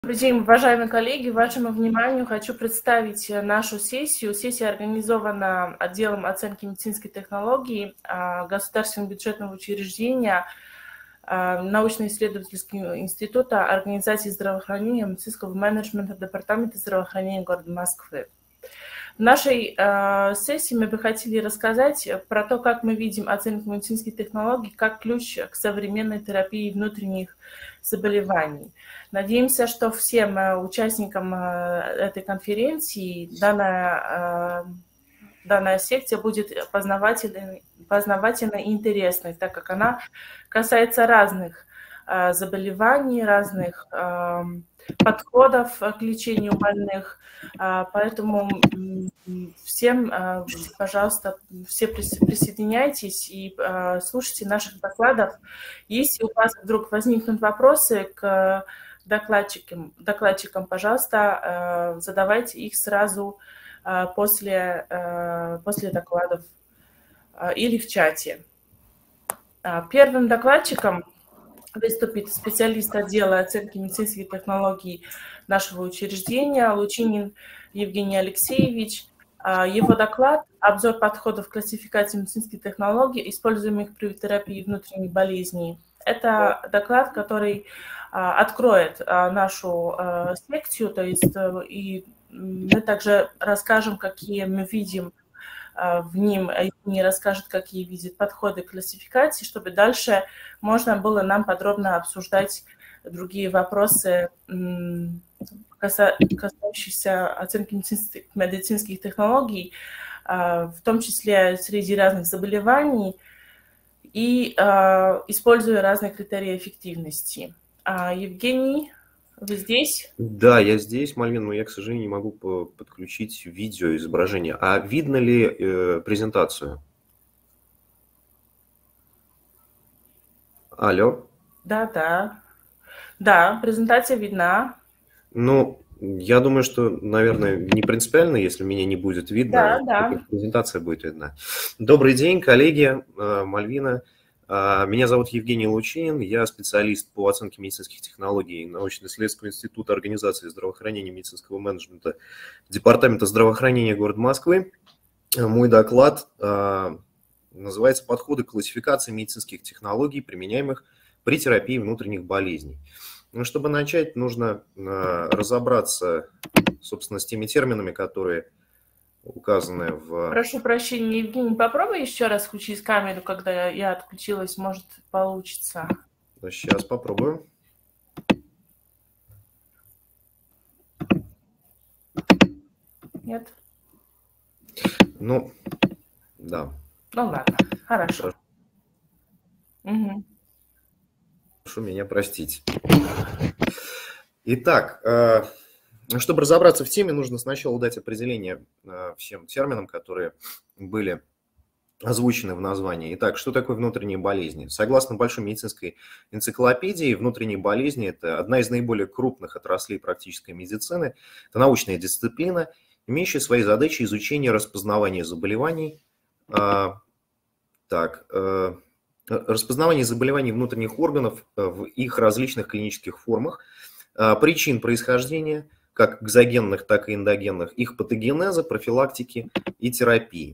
Добрый день, уважаемые коллеги. Вашему вниманию хочу представить нашу сессию. Сессия организована отделом оценки медицинской технологии Государственного бюджетного учреждения, научно-исследовательского института, организации здравоохранения, медицинского менеджмента, департамента здравоохранения города Москвы. В нашей сессии мы бы хотели рассказать про то, как мы видим оценку медицинских технологий как ключ к современной терапии внутренних заболеваний. Надеемся, что всем участникам этой конференции данная секция будет познавательной и интересной, так как она касается разных заболеваний, разных подходов к лечению больных. Поэтому всем, пожалуйста, все присоединяйтесь и слушайте наших докладов. Если у вас вдруг возникнут вопросы к докладчикам, пожалуйста, задавайте их сразу после докладов или в чате. Первым докладчиком выступит специалист отдела оценки медицинских технологий нашего учреждения Лучинин Евгений Алексеевич. Его доклад «Обзор подходов к классификации медицинских технологий, используемых при терапии внутренних болезней». Это доклад, который откроет нашу секцию, то есть и мы также расскажем, какие мы видим в ним, Евгений расскажет, какие видит подходы к классификации, чтобы дальше можно было нам подробно обсуждать другие вопросы, касающиеся оценки медицинских технологий, в том числе среди разных заболеваний, и используя разные критерии эффективности. Евгений, вы здесь? Да, я здесь, Мальвин, но я, к сожалению, не могу подключить видеоизображение. А видно ли презентацию? Алло? Да, презентация видна. Ну, я думаю, что, наверное, не принципиально, если меня не будет видно, Да. презентация будет видна. Добрый день, коллеги, Мальвина. Меня зовут Евгений Лучинин, я специалист по оценке медицинских технологий научно-исследовательского института организации здравоохранения и медицинского менеджмента Департамента здравоохранения города Москвы. Мой доклад называется «Подходы к классификации медицинских технологий, применяемых при терапии внутренних болезней». Ну, чтобы начать, нужно разобраться, собственно, с теми терминами, которые указаны в... Прошу прощения, Евгений, попробуй еще раз включить камеру, когда я отключилась, может, получится. Сейчас попробую. Нет? Ну, да. Ну ладно, хорошо. Угу. Прошу меня простить. Итак, чтобы разобраться в теме, нужно сначала дать определение всем терминам, которые были озвучены в названии. Итак, что такое внутренние болезни? Согласно Большой медицинской энциклопедии, внутренние болезни – это одна из наиболее крупных отраслей практической медицины. Это научная дисциплина, имеющая свои задачи изучения распознавания заболеваний, распознавание заболеваний внутренних органов в их различных клинических формах, причин происхождения, как экзогенных, так и эндогенных, их патогенеза, профилактики и терапии.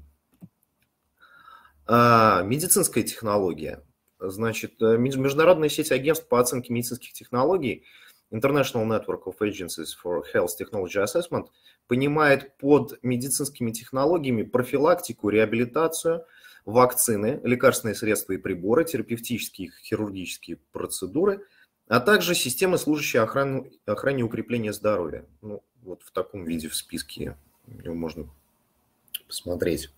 Медицинская технология. Значит, международная сеть агентств по оценке медицинских технологий International Network of Agencies for Health Technology Assessment понимает под медицинскими технологиями профилактику, реабилитацию, вакцины, лекарственные средства и приборы, терапевтические и хирургические процедуры, а также системы, служащие охране и укреплению здоровья. Ну, вот в таком виде в списке его можно посмотреть.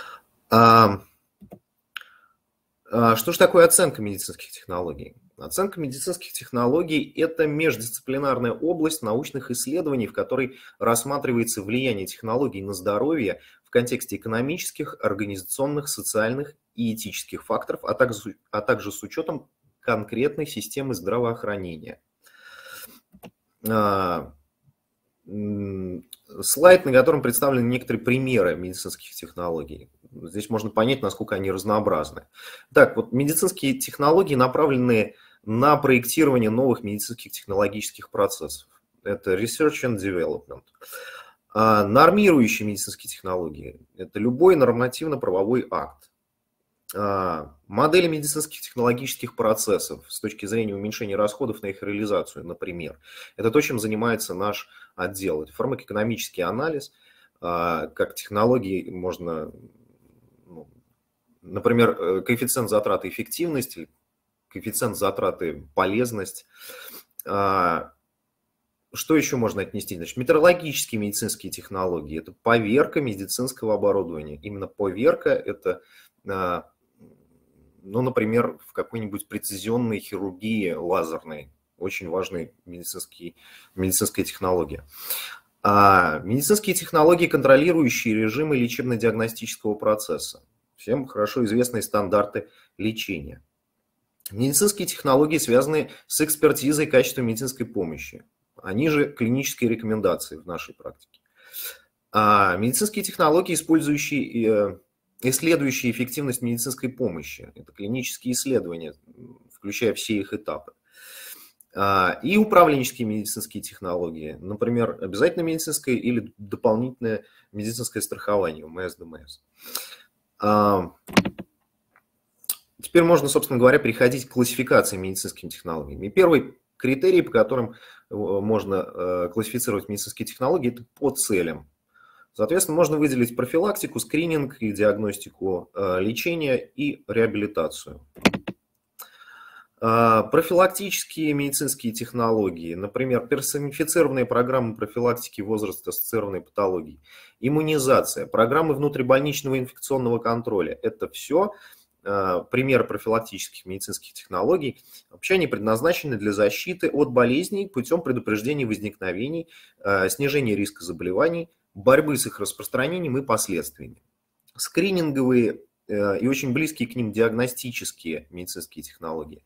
Что же такое оценка медицинских технологий? Оценка медицинских технологий – это междисциплинарная область научных исследований, в которой рассматривается влияние технологий на здоровье в контексте экономических, организационных, социальных и этических факторов, а также с учетом конкретной системы здравоохранения. Слайд, на котором представлены некоторые примеры медицинских технологий. Здесь можно понять, насколько они разнообразны. Так, вот медицинские технологии направлены на проектирование новых медицинских технологических процессов. это Research and Development. Нормирующие медицинские технологии – это любой нормативно-правовой акт. Модели медицинских технологических процессов с точки зрения уменьшения расходов на их реализацию, например. Это то, чем занимается наш отдел. Это фармакоэкономический анализ, как технологии можно, например, коэффициент затраты эффективность, коэффициент затраты полезность. Что еще можно отнести? Значит, метрологические медицинские технологии – это поверка медицинского оборудования. Именно поверка – это, например, в какой-нибудь прецизионной хирургии лазерной. Очень важная медицинская технология. Медицинские технологии, контролирующие режимы лечебно-диагностического процесса. Всем хорошо известные стандарты лечения. Медицинские технологии, связанные с экспертизой качества медицинской помощи. Они же клинические рекомендации в нашей практике. Медицинские технологии, исследующие эффективность медицинской помощи. Это клинические исследования, включая все их этапы. И управленческие медицинские технологии. Например, обязательно медицинское или дополнительное медицинское страхование, УМС, ДМС. Теперь можно, собственно говоря, переходить к классификации медицинскими технологиями. И первый критерий, по которым можно классифицировать медицинские технологии, это по целям. Соответственно, можно выделить профилактику, скрининг и диагностику, лечение и реабилитацию. Профилактические медицинские технологии, например, персонифицированные программы профилактики возраст-ассоциированной патологии, иммунизация, программы внутрибольничного инфекционного контроля – это все примеры профилактических медицинских технологий. Вообще они предназначены для защиты от болезней путем предупреждения возникновений, снижения риска заболеваний, борьбы с их распространением и последствиями. Скрининговые и очень близкие к ним диагностические медицинские технологии.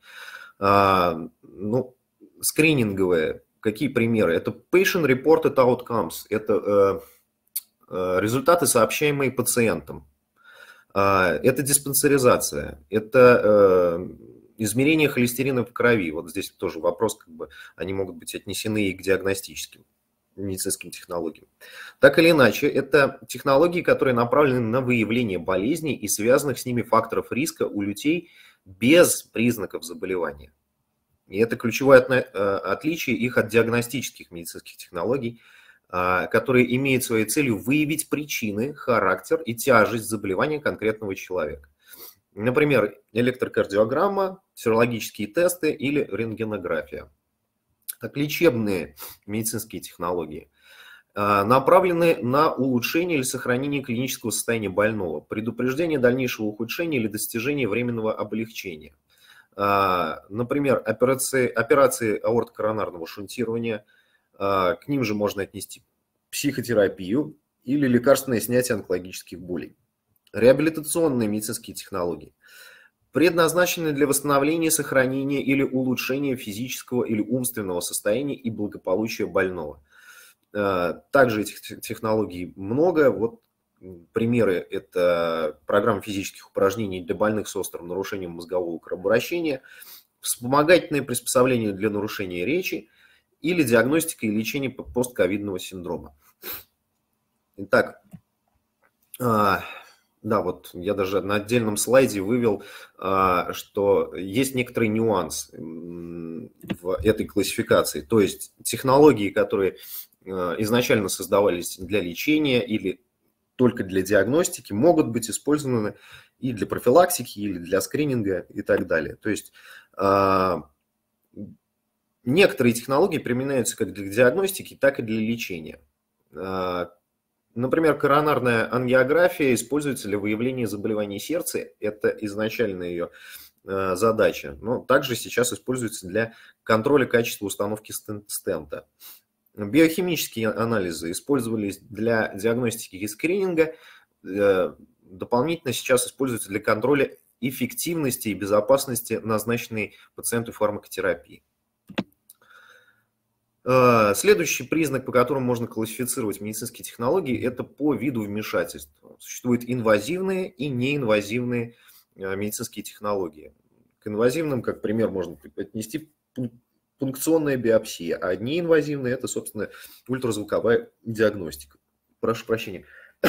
Скрининговые, какие примеры? Это Patient Reported Outcomes, это результаты, сообщаемые пациентам. Это диспансеризация, это измерение холестерина в крови. Вот здесь тоже вопрос, они могут быть отнесены и к диагностическим медицинским технологиям. Так или иначе, это технологии, которые направлены на выявление болезней и связанных с ними факторов риска у людей без признаков заболевания. И это ключевое отличие их от диагностических медицинских технологий, которые имеют своей целью выявить причины, характер и тяжесть заболевания конкретного человека. Например, электрокардиограмма, серологические тесты или рентгенография. Так, лечебные медицинские технологии направлены на улучшение или сохранение клинического состояния больного, предупреждение дальнейшего ухудшения или достижения временного облегчения. Например, операции аортокоронарного шунтирования, к ним же можно отнести психотерапию или лекарственное снятие онкологических болей. Реабилитационные медицинские технологии предназначены для восстановления, сохранения или улучшения физического или умственного состояния и благополучия больного. Также этих технологий много. Вот примеры – это программы физических упражнений для больных с острым нарушением мозгового кровообращения, вспомогательные приспособления для нарушения речи или диагностика и лечение постковидного синдрома. Итак, да, вот я даже на отдельном слайде вывел, что есть некоторый нюанс в этой классификации. То есть технологии, которые изначально создавались для лечения или только для диагностики, могут быть использованы и для профилактики, или для скрининга и так далее. То есть некоторые технологии применяются как для диагностики, так и для лечения. Например, коронарная ангиография используется для выявления заболеваний сердца. Это изначально ее задача. Но также сейчас используется для контроля качества установки стента. Биохимические анализы использовались для диагностики и скрининга. Дополнительно сейчас используются для контроля эффективности и безопасности назначенной пациенту фармакотерапии. Следующий признак, по которому можно классифицировать медицинские технологии, это по виду вмешательства. Существуют инвазивные и неинвазивные медицинские технологии. К инвазивным, как пример, можно отнести пункционная биопсия, а неинвазивные – это, собственно, ультразвуковая диагностика. Прошу прощения.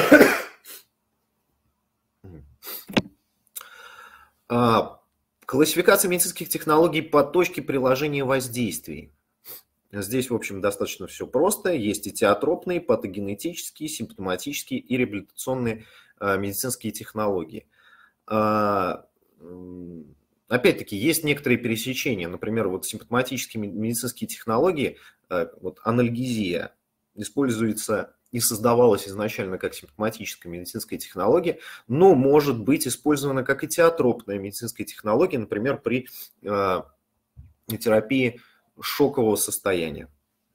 Классификация медицинских технологий по точке приложения воздействий. Здесь, в общем, достаточно все просто. Есть и теотропные, патогенетические, симптоматические и реабилитационные медицинские технологии. Опять-таки, есть некоторые пересечения. Например, вот симптоматические медицинские технологии, вот анальгезия, используется и создавалась изначально как симптоматическая медицинская технология, но может быть использована как и теотропная медицинская технология, например, при терапии шокового состояния.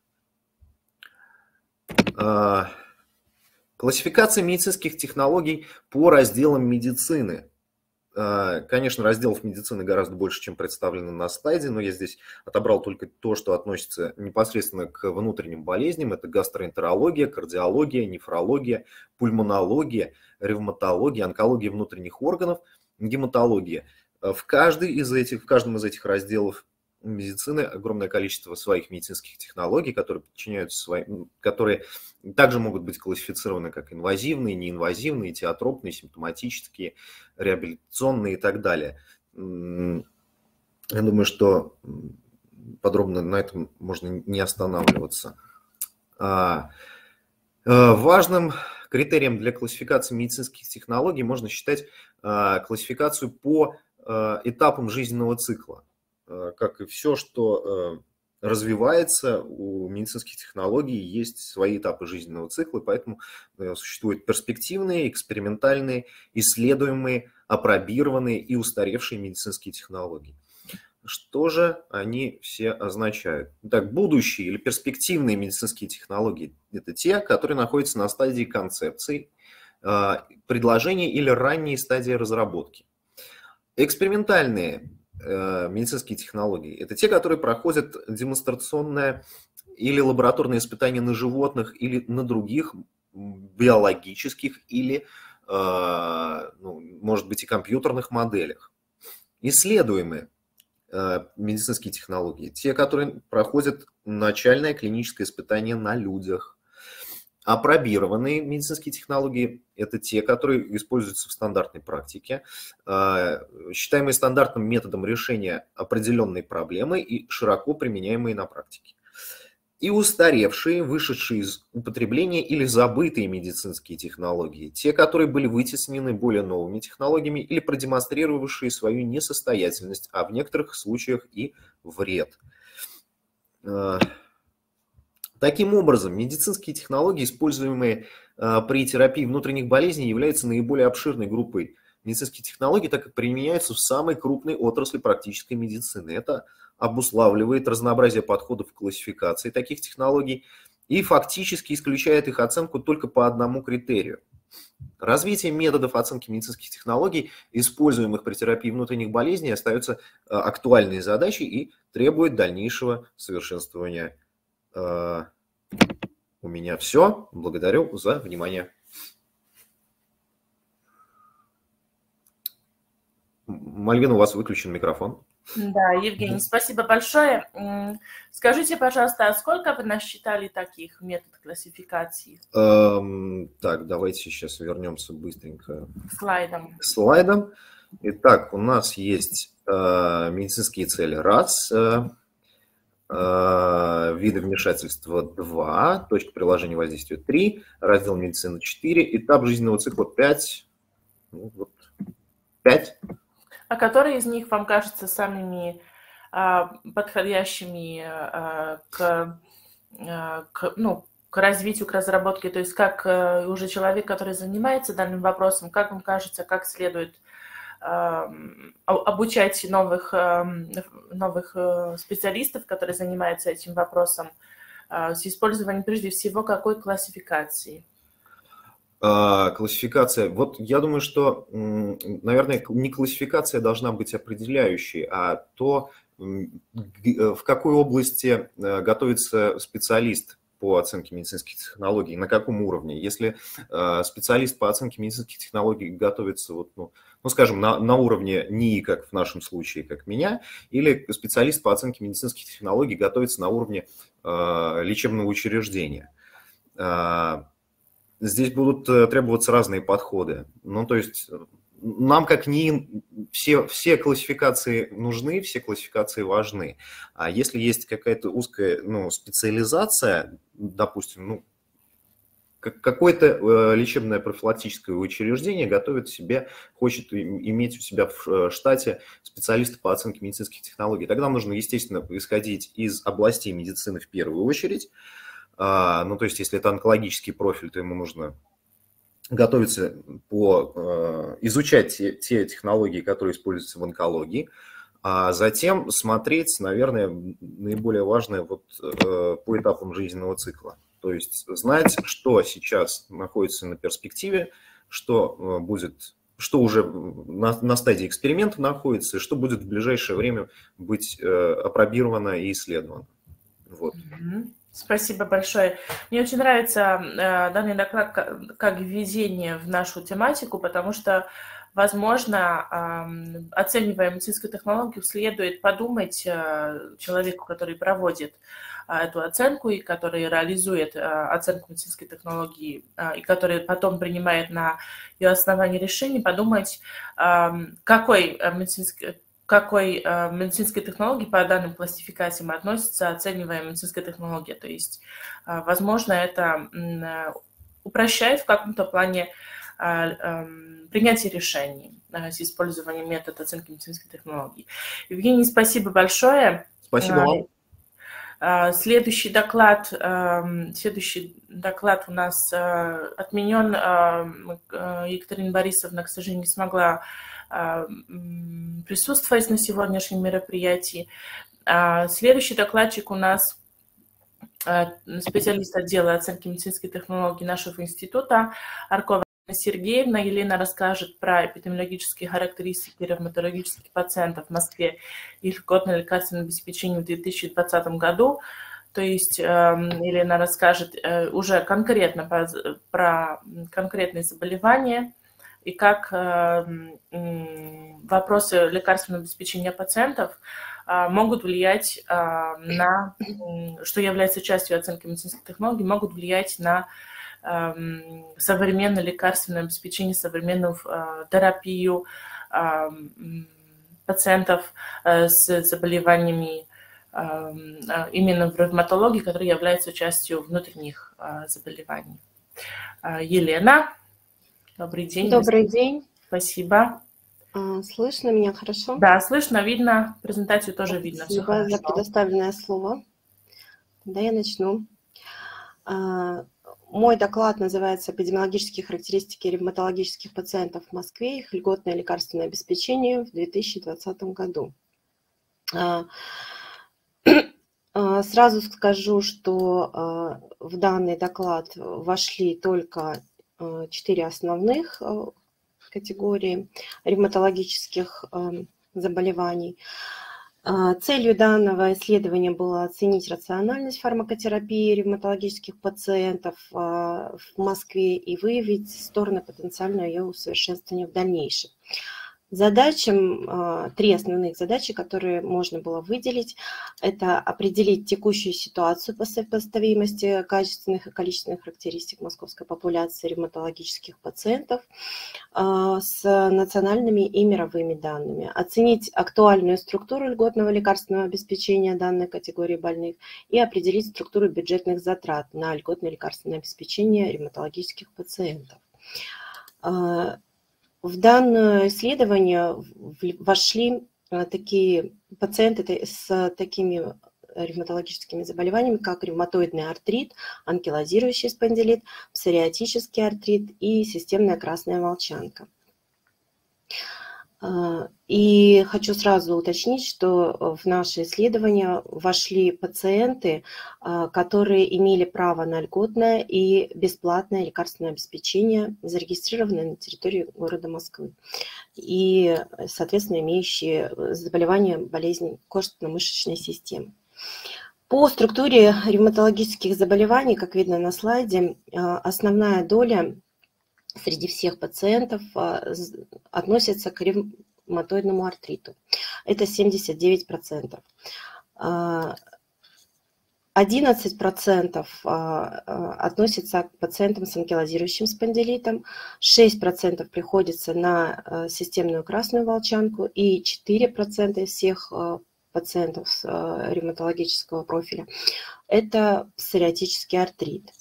Классификация медицинских технологий по разделам медицины. Конечно, разделов медицины гораздо больше, чем представлено на слайде, но я здесь отобрал только то, что относится непосредственно к внутренним болезням. Это гастроэнтерология, кардиология, нефрология, пульмонология, ревматология, онкология внутренних органов, гематология. В каждом из этих разделов медицины огромное количество своих медицинских технологий, которые подчиняются которые также могут быть классифицированы как инвазивные, неинвазивные, теотропные, симптоматические, реабилитационные и так далее. Я думаю, что подробно на этом можно не останавливаться. Важным критерием для классификации медицинских технологий можно считать классификацию по этапам жизненного цикла. Как и все, что развивается, у медицинских технологий есть свои этапы жизненного цикла, поэтому существуют перспективные, экспериментальные, исследуемые, апробированные и устаревшие медицинские технологии. Что же они все означают? Итак, будущие или перспективные медицинские технологии – это те, которые находятся на стадии концепции, предложения или ранней стадии разработки. Экспериментальные медицинские технологии – это те, которые проходят демонстрационное или лабораторное испытание на животных или на других биологических или, может быть, и компьютерных моделях. Исследуемые медицинские технологии – те, которые проходят начальное клиническое испытание на людях. Апробированные медицинские технологии – это те, которые используются в стандартной практике, считаемые стандартным методом решения определенной проблемы и широко применяемые на практике. И устаревшие, вышедшие из употребления или забытые медицинские технологии, те, которые были вытеснены более новыми технологиями или продемонстрировавшие свою несостоятельность, а в некоторых случаях и вред. Таким образом, медицинские технологии, используемые при терапии внутренних болезней, являются наиболее обширной группой медицинских технологий, так как применяются в самой крупной отрасли практической медицины. Это обуславливает разнообразие подходов к классификации таких технологий и фактически исключает их оценку только по одному критерию. Развитие методов оценки медицинских технологий, используемых при терапии внутренних болезней, остается актуальной задачей и требует дальнейшего совершенствования. У меня все. Благодарю за внимание. Мальвина, у вас выключен микрофон. Да, Евгений, спасибо большое. Скажите, пожалуйста, а сколько вы насчитали таких методов классификации? Так, давайте сейчас вернемся быстренько к слайдам. Итак, у нас есть медицинские цели раз, виды вмешательства 2, точка приложения воздействия 3, раздел медицины 4, этап жизненного цикла 5. Ну, вот 5. А которые из них вам кажутся самыми подходящими к развитию, к разработке? То есть как уже человек, который занимается данным вопросом, как вам кажется, как следует обучать новых специалистов, которые занимаются этим вопросом, с использованием прежде всего какой классификации? Классификация. Вот я думаю, что, наверное, не классификация должна быть определяющей, а то, в какой области готовится специалист по оценке медицинских технологий, на каком уровне. Если специалист по оценке медицинских технологий готовится, вот, ну, скажем, на уровне НИИ, как в нашем случае, как меня, или специалист по оценке медицинских технологий готовится на уровне лечебного учреждения. Здесь будут требоваться разные подходы. Ну, то есть нам, как НИИ, все классификации нужны, все классификации важны. А если есть какая-то узкая, ну, специализация, допустим, ну, какое-то лечебное профилактическое учреждение готовит себе, хочет иметь у себя в штате специалиста по оценке медицинских технологий, тогда нужно, естественно, исходить из областей медицины в первую очередь. Ну, то есть, если это онкологический профиль, то ему нужно готовиться изучать те технологии, которые используются в онкологии, а затем смотреть, наверное, наиболее важное вот по этапам жизненного цикла. То есть знать, что сейчас находится на перспективе, что будет, что уже на стадии эксперимента находится, и что будет в ближайшее время быть апробировано и исследовано. Вот. Спасибо большое. Мне очень нравится данный доклад как введение в нашу тематику, потому что, возможно, оценивая медицинскую технологию, следует подумать человеку, который проводит эту оценку и который реализует оценку медицинской технологии и который потом принимает на ее основании решение, подумать, какой медицинской технологии по данным классификациям относится оцениваемая медицинская технология. То есть, возможно, это упрощает в каком-то плане принятие решений с использованием метода оценки медицинской технологии. Евгений, спасибо большое. Спасибо вам. Следующий доклад у нас отменен. Екатерина Борисовна, к сожалению, не смогла присутствовать на сегодняшнем мероприятии. Следующий докладчик у нас специалист отдела оценки медицинских технологий нашего института Аркова Сергеевна. Елена расскажет про эпидемиологические характеристики ревматологических пациентов в Москве и льготное лекарственное обеспечение в 2020 году. То есть Елена расскажет уже конкретно про конкретные заболевания и как вопросы лекарственного обеспечения пациентов могут влиять на, что является частью оценки медицинских технологий, могут влиять на современное лекарственное обеспечение, современную терапию пациентов с заболеваниями именно в ревматологии, которые являются частью внутренних заболеваний. Елена, добрый день. Добрый день. Спасибо. Слышно меня хорошо? Да, слышно, видно. Презентацию тоже видно. Спасибо за предоставленное слово. Да, я начну. Мой доклад называется «Эпидемиологические характеристики ревматологических пациентов в Москве. Их льготное лекарственное обеспечение в 2020 году». Сразу скажу, что в данный доклад вошли только 4 основных категории ревматологических заболеваний. Целью данного исследования было оценить рациональность фармакотерапии ревматологических пациентов в Москве и выявить стороны потенциального ее усовершенствования в дальнейшем. Три основных задачи, которые можно было выделить, это определить текущую ситуацию по сопоставимости качественных и количественных характеристик московской популяции ревматологических пациентов с национальными и мировыми данными, оценить актуальную структуру льготного лекарственного обеспечения данной категории больных и определить структуру бюджетных затрат на льготное лекарственное обеспечение ревматологических пациентов. В данное исследование вошли такие пациенты с такими ревматологическими заболеваниями, как ревматоидный артрит, анкилозирующий спондилит, псориатический артрит и системная красная волчанка. И хочу сразу уточнить, что в наше исследование вошли пациенты, которые имели право на льготное и бесплатное лекарственное обеспечение, зарегистрированное на территории города Москвы, и, соответственно, имеющие заболевания, болезни костно-мышечной системы. По структуре ревматологических заболеваний, как видно на слайде, основная доля среди всех пациентов относится к ревматоидному артриту. Это 79%. 11% относится к пациентам с анкилозирующим спондилитом, 6% приходится на системную красную волчанку и 4% из всех пациентов с ревматологического профиля – это псориатический артрит.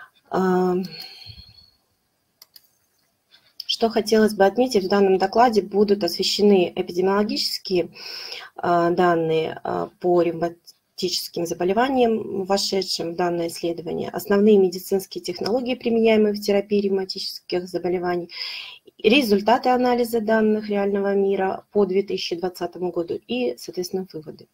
Что хотелось бы отметить, в данном докладе будут освещены эпидемиологические данные по ревматическим заболеваниям, вошедшим в данное исследование, основные медицинские технологии, применяемые в терапии ревматических заболеваний, результаты анализа данных реального мира по 2020 году и, соответственно, выводы.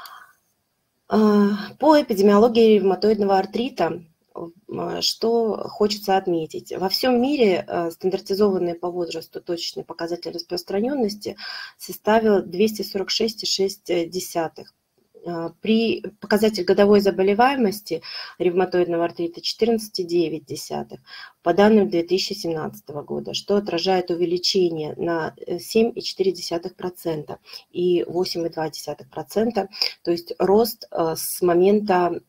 По эпидемиологии ревматоидного артрита, что хочется отметить. Во всем мире стандартизованный по возрасту точечный показатель распространенности составил 246,6. При показатель годовой заболеваемости ревматоидного артрита 14,9 по данным 2017 года, что отражает увеличение на 7,4% и 8,2%, то есть рост с момента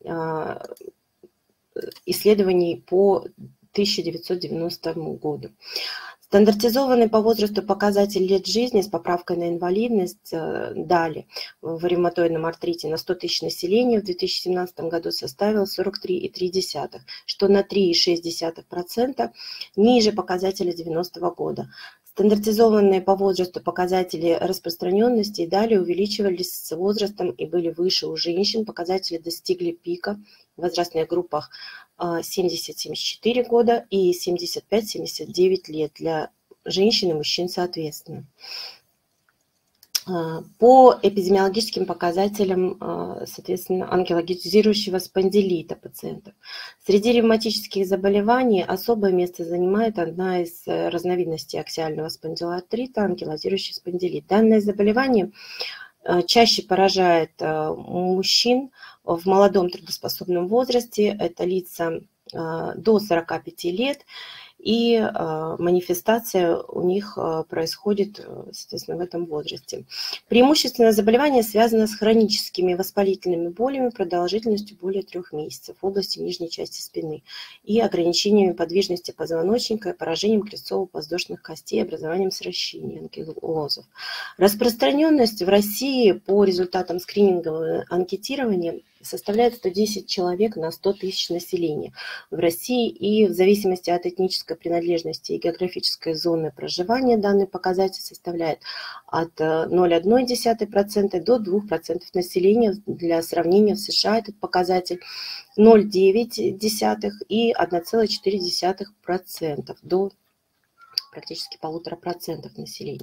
исследований по 1990 году. Стандартизованный по возрасту показатель лет жизни с поправкой на инвалидность дали в ревматоидном артрите на 100 тысяч населения в 2017 году составил 43,3, что на 3,6% ниже показателя 90 года. Стандартизованные по возрасту показатели распространенности далее увеличивались с возрастом и были выше у женщин. Показатели достигли пика в возрастных группах 70-74 года и 75-79 лет для женщин и мужчин соответственно. По эпидемиологическим показателям, соответственно, анкилозирующего спондилита пациентов. Среди ревматических заболеваний особое место занимает одна из разновидностей аксиального спондилоартрита – анкилозирующий спондилит. Данное заболевание чаще поражает мужчин в молодом трудоспособном возрасте, это лица до 45 лет, и манифестация у них происходит, соответственно, в этом возрасте. Преимущественно заболевание связано с хроническими воспалительными болями продолжительностью более 3 месяцев в области нижней части спины и ограничениями подвижности позвоночника, поражением крестцово-подвздошных костей, образованием сращений, анкилозов. Распространенность в России по результатам скринингового анкетирования составляет 110 человек на 100 тысяч населения в России, и в зависимости от этнической принадлежности и географической зоны проживания данный показатель составляет от 0,1% до 2% населения. Для сравнения, в США этот показатель 0,9% и 1,4% до практически 1,5% населения.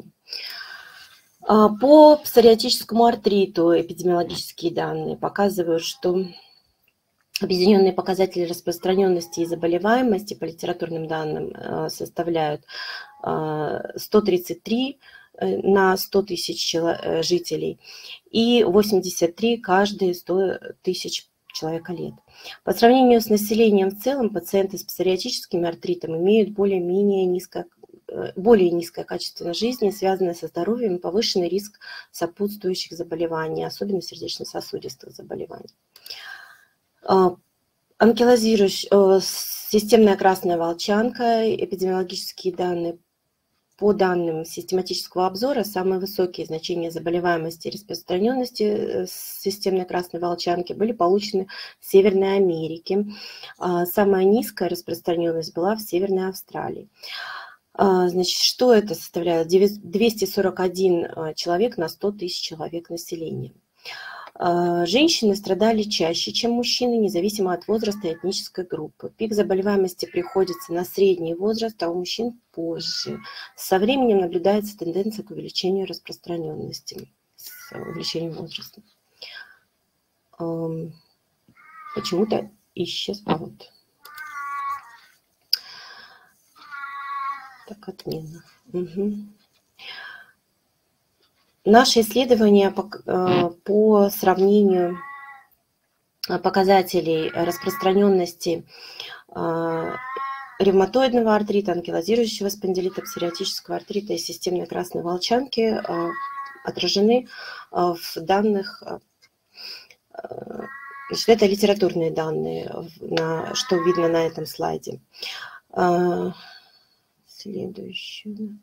По псориатическому артриту эпидемиологические данные показывают, что объединенные показатели распространенности и заболеваемости по литературным данным составляют 133 на 100 тысяч жителей и 83 каждые 100 тысяч человека лет. По сравнению с населением в целом, пациенты с псориатическим артритом имеют более низкое качество жизни, связанное со здоровьем и повышенный риск сопутствующих заболеваний, особенно сердечно-сосудистых заболеваний. Анкилозирующая системная красная волчанка, эпидемиологические данные. По данным систематического обзора, самые высокие значения заболеваемости и распространенности системной красной волчанки были получены в Северной Америке. Самая низкая распространенность была в Северной Австралии. Значит, что это составляет? 241 человек на 100 тысяч человек населения. Женщины страдали чаще, чем мужчины, независимо от возраста и этнической группы. Пик заболеваемости приходится на средний возраст, а у мужчин позже. Со временем наблюдается тенденция к увеличению распространенности с увеличением возраста. Почему-то исчез. Вот. Так, отмена. Угу. Наши исследования по сравнению показателей распространенности ревматоидного артрита, анкилозирующего спондилита, псориатического артрита и системной красной волчанки отражены в данных. Значит, это литературные данные, что видно на этом слайде. Следующее.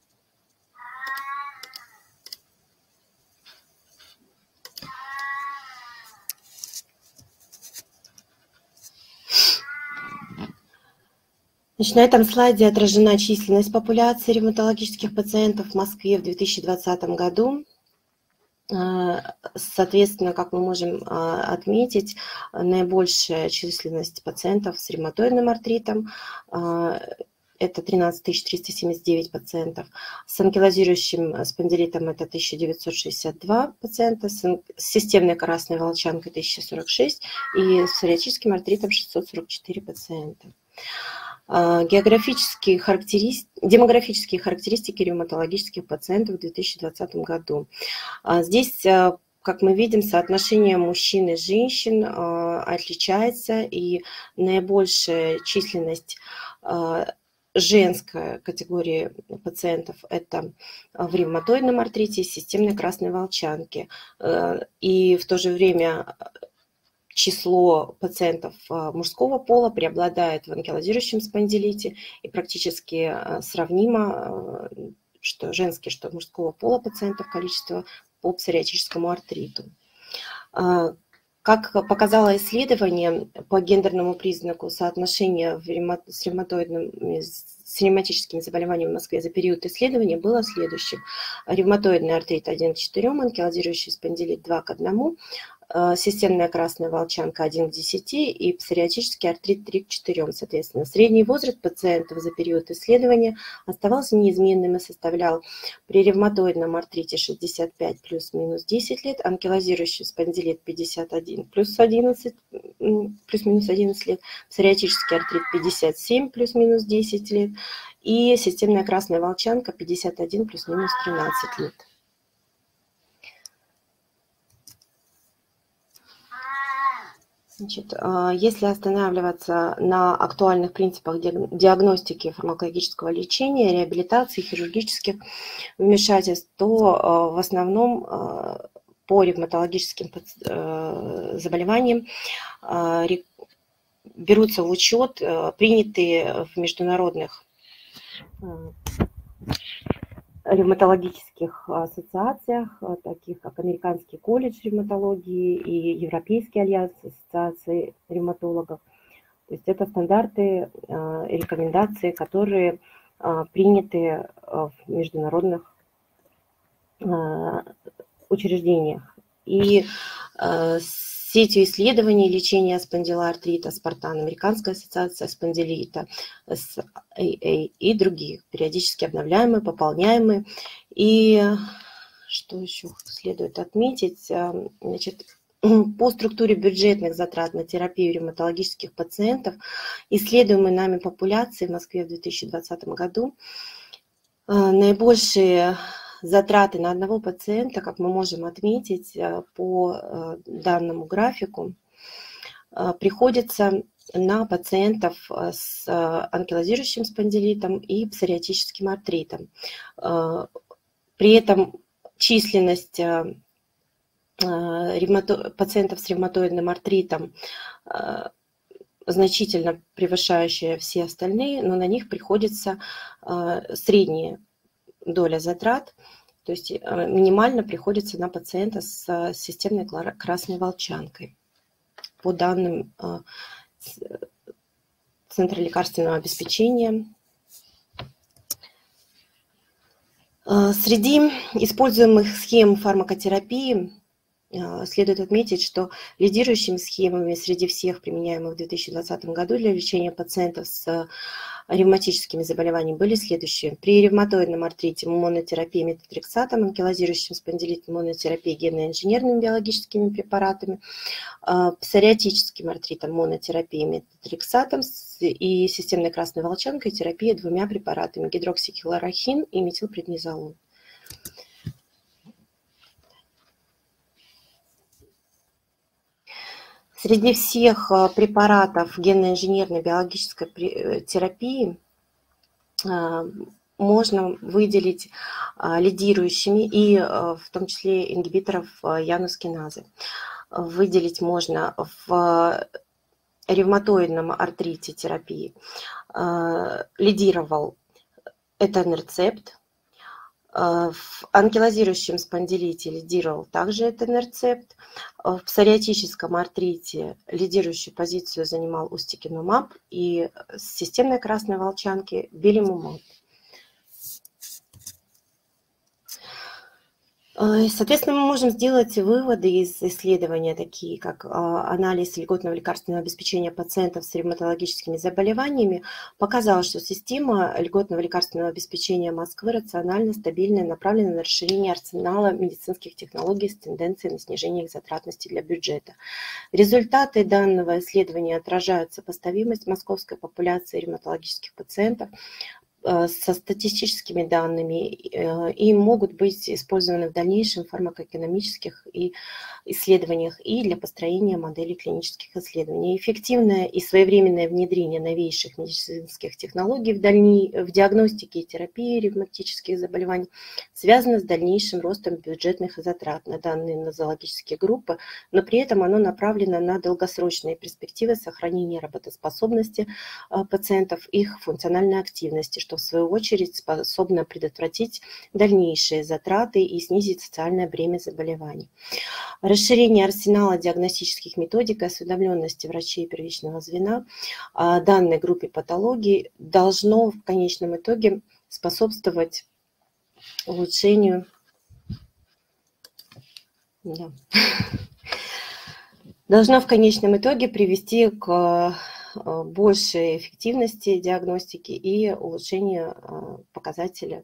Значит, на этом слайде отражена численность популяции ревматологических пациентов в Москве в 2020 году. Соответственно, как мы можем отметить, наибольшая численность пациентов с ревматоидным артритом – это 13 379 пациентов. С анкилозирующим спондилитом это 1962 пациента, с системной красной волчанкой 1046 и с псориатическим артритом 644 пациента. Демографические характеристики ревматологических пациентов в 2020 году. Здесь, как мы видим, соотношение мужчин и женщин отличается, и наибольшая численность женской категории пациентов – это в ревматоидном артрите, системной красной волчанке. И в то же время число пациентов мужского пола преобладает в анкилозирующем спондилите и практически сравнимо, что женские, что мужского пола пациентов количество по псориатическому артриту. Как показало исследование по гендерному признаку соотношения с ревматическими заболеваниями в Москве за период исследования было следующим. Ревматоидный артрит 1 к 4, анкилозирующий спондилит 2 к 1, системная красная волчанка 1 к 10 и псориатический артрит 3 к 4. Соответственно, средний возраст пациентов за период исследования оставался неизменным и составлял при ревматоидном артрите 65 плюс-минус 10 лет, анкилозирующий спондилит 51 плюс-минус 11 лет, псориатический артрит 57 плюс-минус 10 лет и системная красная волчанка 51 плюс-минус 13 лет. Значит, если останавливаться на актуальных принципах диагностики, фармакологического лечения, реабилитации, хирургических вмешательств, то в основном по ревматологическим заболеваниям берутся в учет принятые в международных ревматологических ассоциациях, таких как Американский колледж ревматологии и Европейский альянс ассоциаций ревматологов. То есть это стандарты и рекомендации, которые приняты в международных учреждениях. И сетью исследований лечения спондилоартрита, Спартан, Американская ассоциация спондилита, SAA и других, периодически обновляемые, пополняемые. И что еще следует отметить, значит, по структуре бюджетных затрат на терапию ревматологических пациентов, исследуемой нами популяции в Москве в 2020 году, наибольшие затраты на одного пациента, как мы можем отметить по данному графику, приходится на пациентов с анкилозирующим спондилитом и псориатическим артритом. При этом численность пациентов с ревматоидным артритом значительно превышающая все остальные, но на них приходится средняя доля затрат, то есть минимально приходится на пациента с системной красной волчанкой. По данным Центра лекарственного обеспечения. Среди используемых схем фармакотерапии следует отметить, что лидирующими схемами среди всех применяемых в 2020 году для лечения пациентов с ревматическими заболеваниями были следующие. При ревматоидном артрите монотерапия метотрексатом, анкилозирующем спондилите монотерапия генно-инженерными биологическими препаратами, псориатическим артритом монотерапия метотрексатом и системной красной волчанкой терапия двумя препаратами гидроксихлорохин и метилпреднизолон. Среди всех препаратов генно-инженерной биологической терапии можно выделить лидирующими и в том числе ингибиторов янускиназы. Выделить можно в ревматоидном артрите терапии. Лидировал этанерцепт. В анкилозирующем спондилите лидировал также этанерцепт. В псориатическом артрите лидирующую позицию занимал устикинумаб и с системной красной волчанки белимумаб. Соответственно, мы можем сделать выводы из исследования, такие как анализ льготного лекарственного обеспечения пациентов с ревматологическими заболеваниями. Показала, что система льготного лекарственного обеспечения Москвы рационально, стабильно направлена на расширение арсенала медицинских технологий с тенденцией на снижение их затратности для бюджета. Результаты данного исследования отражают сопоставимость московской популяции ревматологических пациентов со статистическими данными и могут быть использованы в дальнейшем фармакоэкономических исследованиях и для построения моделей клинических исследований. Эффективное и своевременное внедрение новейших медицинских технологий в диагностике и терапии ревматических заболеваний связано с дальнейшим ростом бюджетных затрат на данные нозологические группы, но при этом оно направлено на долгосрочные перспективы сохранения работоспособности пациентов, их функциональной активности, что в свою очередь способно предотвратить дальнейшие затраты и снизить социальное бремя заболеваний. Расширение арсенала диагностических методик и осведомленности врачей первичного звена данной группе патологий должно в конечном итоге способствовать улучшению, должно в конечном итоге привести к большей эффективности диагностики и улучшению показателя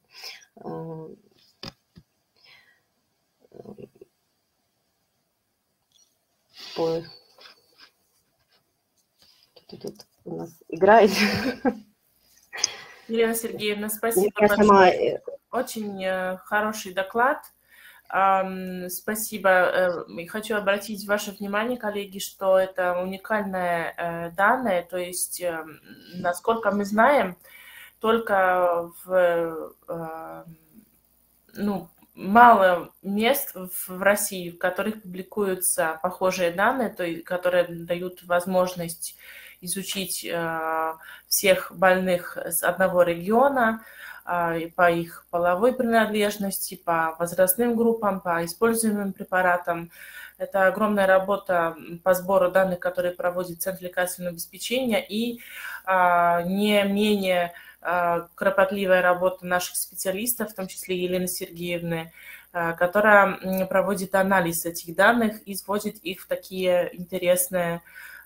тут у нас играет. Елена Сергеевна, спасибо большое. Очень хороший доклад. Спасибо. Хочу обратить ваше внимание, коллеги, что это уникальное данное, то есть, насколько мы знаем, только мало мест в России, в которых публикуются похожие данные, то есть, которые дают возможность изучить всех больных с одного региона, по их половой принадлежности, по возрастным группам, по используемым препаратам. Это огромная работа по сбору данных, которые проводит Центр лекарственного обеспечения, и не менее кропотливая работа наших специалистов, в том числе Елены Сергеевны, которая проводит анализ этих данных и сводит их в такие интересные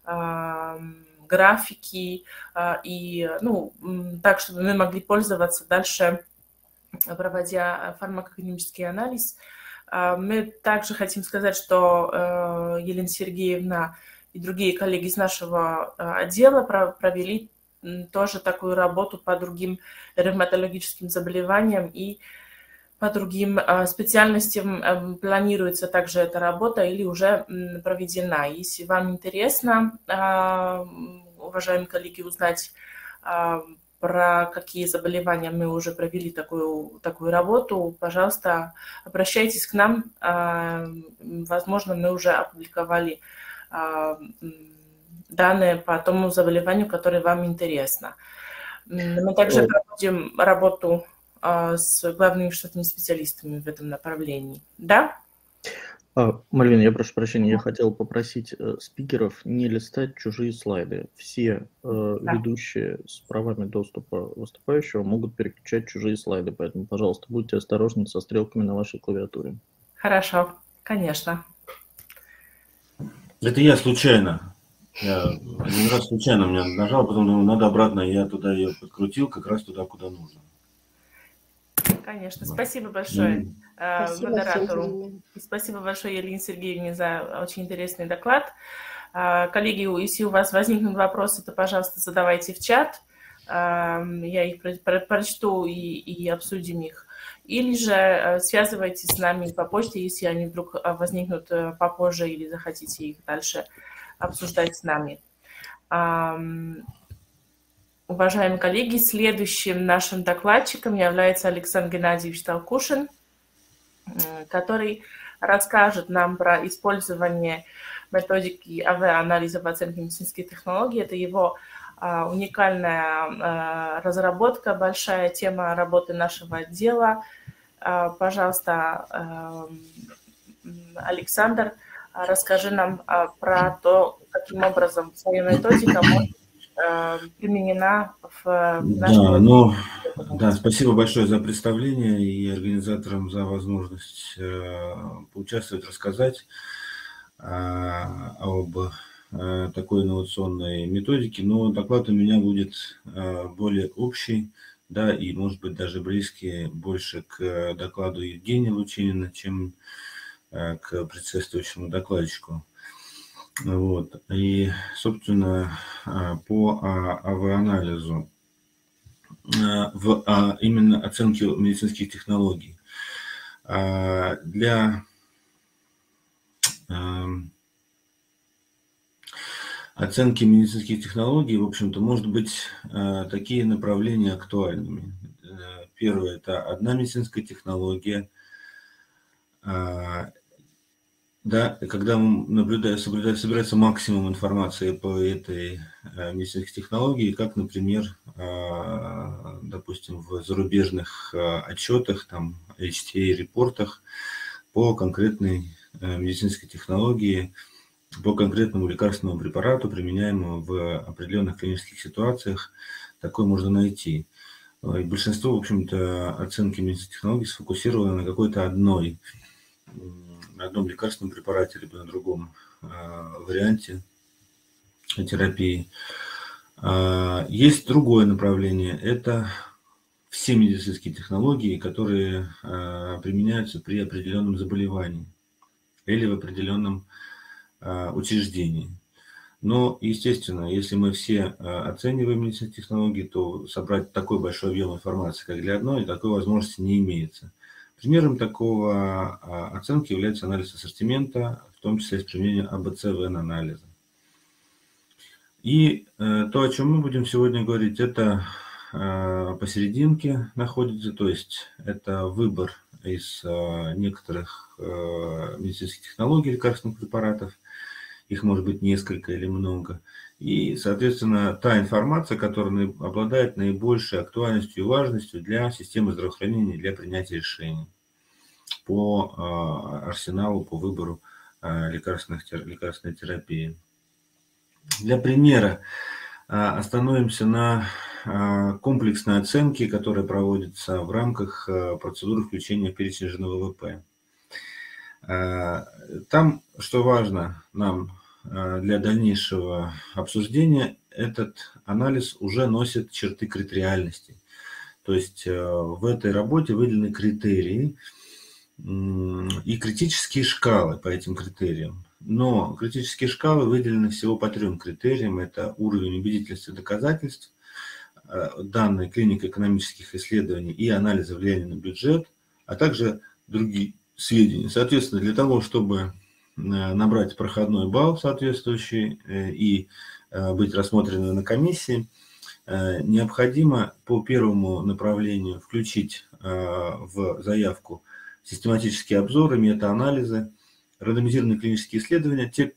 графики, и так, чтобы мы могли пользоваться дальше, проводя фармакоэкономический анализ. Мы также хотим сказать, что Елена Сергеевна и другие коллеги из нашего отдела провели тоже такую работу по другим ревматологическим заболеваниям и по другим специальностям. Планируется также эта работа или уже проведена. Если вам интересно, уважаемые коллеги, узнать, про какие заболевания мы уже провели такую работу, пожалуйста, обращайтесь к нам. Возможно, мы уже опубликовали данные по тому заболеванию, которое вам интересно. Мы также проводим работу с главными штатными специалистами в этом направлении. Да? Мальвина, я прошу прощения, я хотел попросить спикеров не листать чужие слайды. Все ведущие с правами доступа выступающего могут переключать чужие слайды, поэтому, пожалуйста, будьте осторожны со стрелками на вашей клавиатуре. Хорошо, конечно. Это я случайно. Я один раз случайно меня нажал, потом думаю, надо обратно, я туда ее подкрутил, как раз туда, куда нужно. Конечно. Спасибо большое модератору. И спасибо большое Елене Сергеевне за очень интересный доклад. Коллеги, если у вас возникнут вопросы, то, пожалуйста, задавайте в чат. Я их прочту и обсудим их. Или же связывайтесь с нами по почте, если они вдруг возникнут попозже или захотите их дальше обсуждать с нами. Уважаемые коллеги, следующим нашим докладчиком является Александр Геннадьевич Толкушин, который расскажет нам про использование методики АВ-анализа в оценке медицинских технологий. Это его уникальная разработка, большая тема работы нашего отдела. Пожалуйста, Александр, расскажи нам про то, каким образом своя методика может применена в нашем... Да, спасибо большое за представление и организаторам за возможность поучаствовать, рассказать об такой инновационной методике. Но доклад у меня будет более общий, да, и, может быть, даже близкий больше к докладу Евгения Лучинина, чем к предшествующему докладчику. Вот. И, собственно, по АВ-анализу, именно оценке медицинских технологий. Для оценки медицинских технологий, в общем-то, может быть такие направления актуальными. Первое – это одна медицинская технология. Да, когда собирается максимум информации по этой медицинской технологии, как, например, допустим, в зарубежных отчетах, там, HTA-репортах по конкретной медицинской технологии, по конкретному лекарственному препарату, применяемому в определенных клинических ситуациях, такое можно найти. И большинство, в общем-то, оценки медицинских технологий сфокусировано на какой-то на одном лекарственном препарате, либо на другом варианте терапии. Есть другое направление. Это все медицинские технологии, которые применяются при определенном заболевании или в определенном учреждении. Но, естественно, если мы все оцениваем медицинские технологии, то собрать такой большой объем информации, как для одной, такой возможности не имеется. Примером такого оценки является анализ ассортимента, в том числе с применением АБЦ-ВН-анализа. И то, о чем мы будем сегодня говорить, это посерединке находится, то есть это выбор из некоторых медицинских технологий, лекарственных препаратов, их может быть несколько или много, и, соответственно, та информация, которая обладает наибольшей актуальностью и важностью для системы здравоохранения, для принятия решений по арсеналу, по выбору лекарственной терапии. Для примера остановимся на комплексной оценке, которая проводится в рамках процедуры включения в перечень ЖНВЛП. Там, что важно нам для дальнейшего обсуждения, этот анализ уже носит черты критериальности. То есть в этой работе выделены критерии и критические шкалы по этим критериям. Но критические шкалы выделены всего по 3 критериям. Это уровень убедительности доказательств, данные клинико-экономических исследований и анализа влияния на бюджет, а также другие сведения. Соответственно, для того, чтобы набрать проходной балл соответствующий и быть рассмотренным на комиссии, необходимо по первому направлению включить в заявку систематические обзоры, метаанализы, рандомизированные клинические исследования, те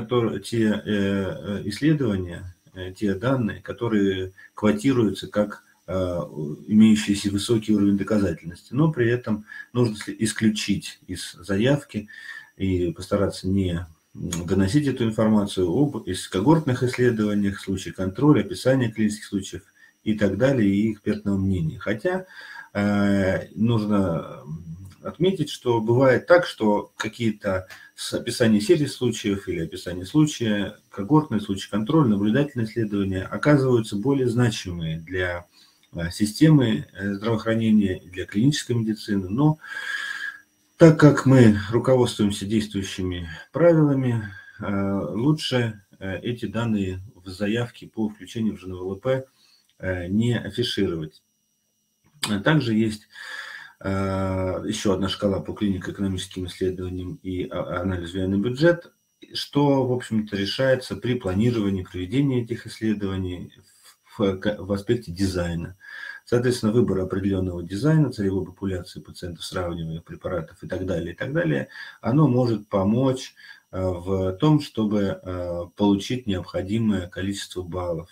исследования, те данные, которые квотируются как имеющийся высокий уровень доказательности, но при этом нужно исключить из заявки и постараться не доносить эту информацию из когортных исследованиях, случаев контроля, описания клинических случаев и так далее, и экспертного мнения. Хотя нужно отметить, что бывает так, что какие-то описания серии случаев или описания случая, когортные случаи контроля, наблюдательные исследования оказываются более значимые для системы здравоохранения, для клинической медицины, но так как мы руководствуемся действующими правилами, лучше эти данные в заявке по включению в ЖНВЛП не афишировать. Также есть еще одна шкала по клинико-экономическим исследованиям и анализу влияния на бюджет. что, в общем-то, решается при планировании, проведении этих исследований в аспекте дизайна. Соответственно, выбор определенного дизайна, целевой популяции пациентов, сравнивания препаратов и так далее, оно может помочь в том, чтобы получить необходимое количество баллов.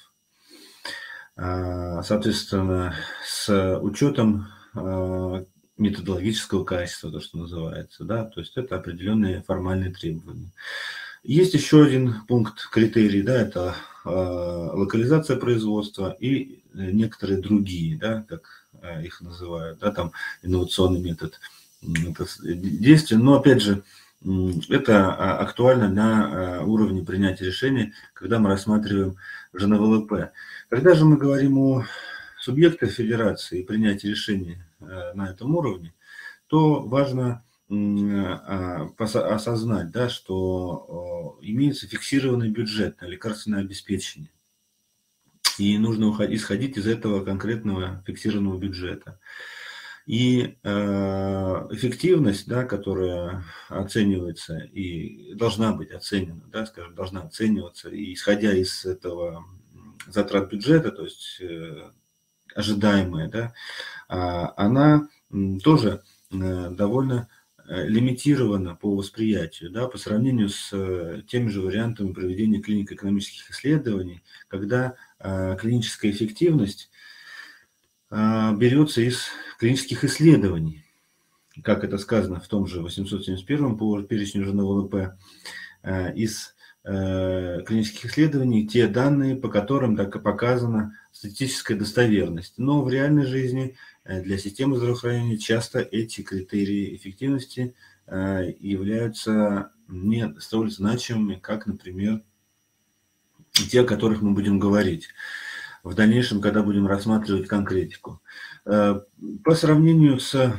Соответственно, с учетом методологического качества, то, что называется, да, то есть это определенные формальные требования. Есть еще один пункт, критерий, да, это локализация производства и некоторые другие, да, как их называют, да, там инновационный метод действия, но опять же, это актуально на уровне принятия решений, когда мы рассматриваем ЖНВЛП. Когда же мы говорим о субъектах федерации и принятии решений на этом уровне, то важно осознать, да, что имеется фиксированный бюджет на лекарственное обеспечение. И нужно исходить из этого конкретного фиксированного бюджета. И эффективность, да, которая оценивается и должна быть оценена, да, скажем, должна оцениваться, и исходя из этого затрат бюджета, то есть ожидаемая, да, она тоже довольно лимитирована по восприятию, да, по сравнению с теми же вариантами проведения клинико-экономических исследований, когда клиническая эффективность берется из клинических исследований, как это сказано в том же 871 по перечню ЖНВЛП, из клинических исследований те данные, по которым так и показана статистическая достоверность. Но в реальной жизни для системы здравоохранения часто эти критерии эффективности являются не столь значимыми, как, например, те, о которых мы будем говорить в дальнейшем, когда будем рассматривать конкретику. По сравнению с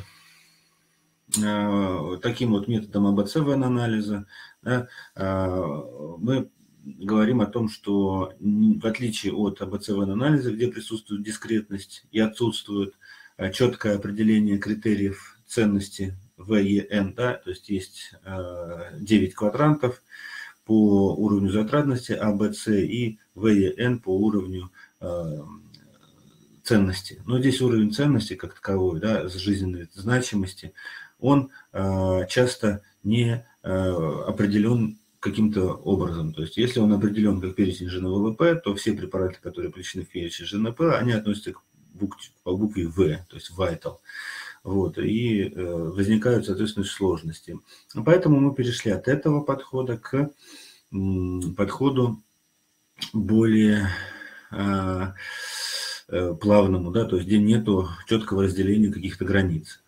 таким вот методом АБЦ-анализа, да, мы говорим о том, что в отличие от АБЦ-анализа, где присутствует дискретность и отсутствует четкое определение критериев ценности ВЕН, да, то есть 9 квадрантов по уровню затратности АБЦ и ВЕН по уровню ценности. Но здесь уровень ценности как таковой, да, жизненной значимости, он часто не определен каким-то образом. То есть если он определен как перечень ЖНВЛП, то все препараты, которые включены в перечень ЖНП, они относятся по букве В, то есть vital. Вот, и возникают, соответственно, сложности. Поэтому мы перешли от этого подхода к подходу более плавному, да, то есть где нету четкого разделения каких-то границ.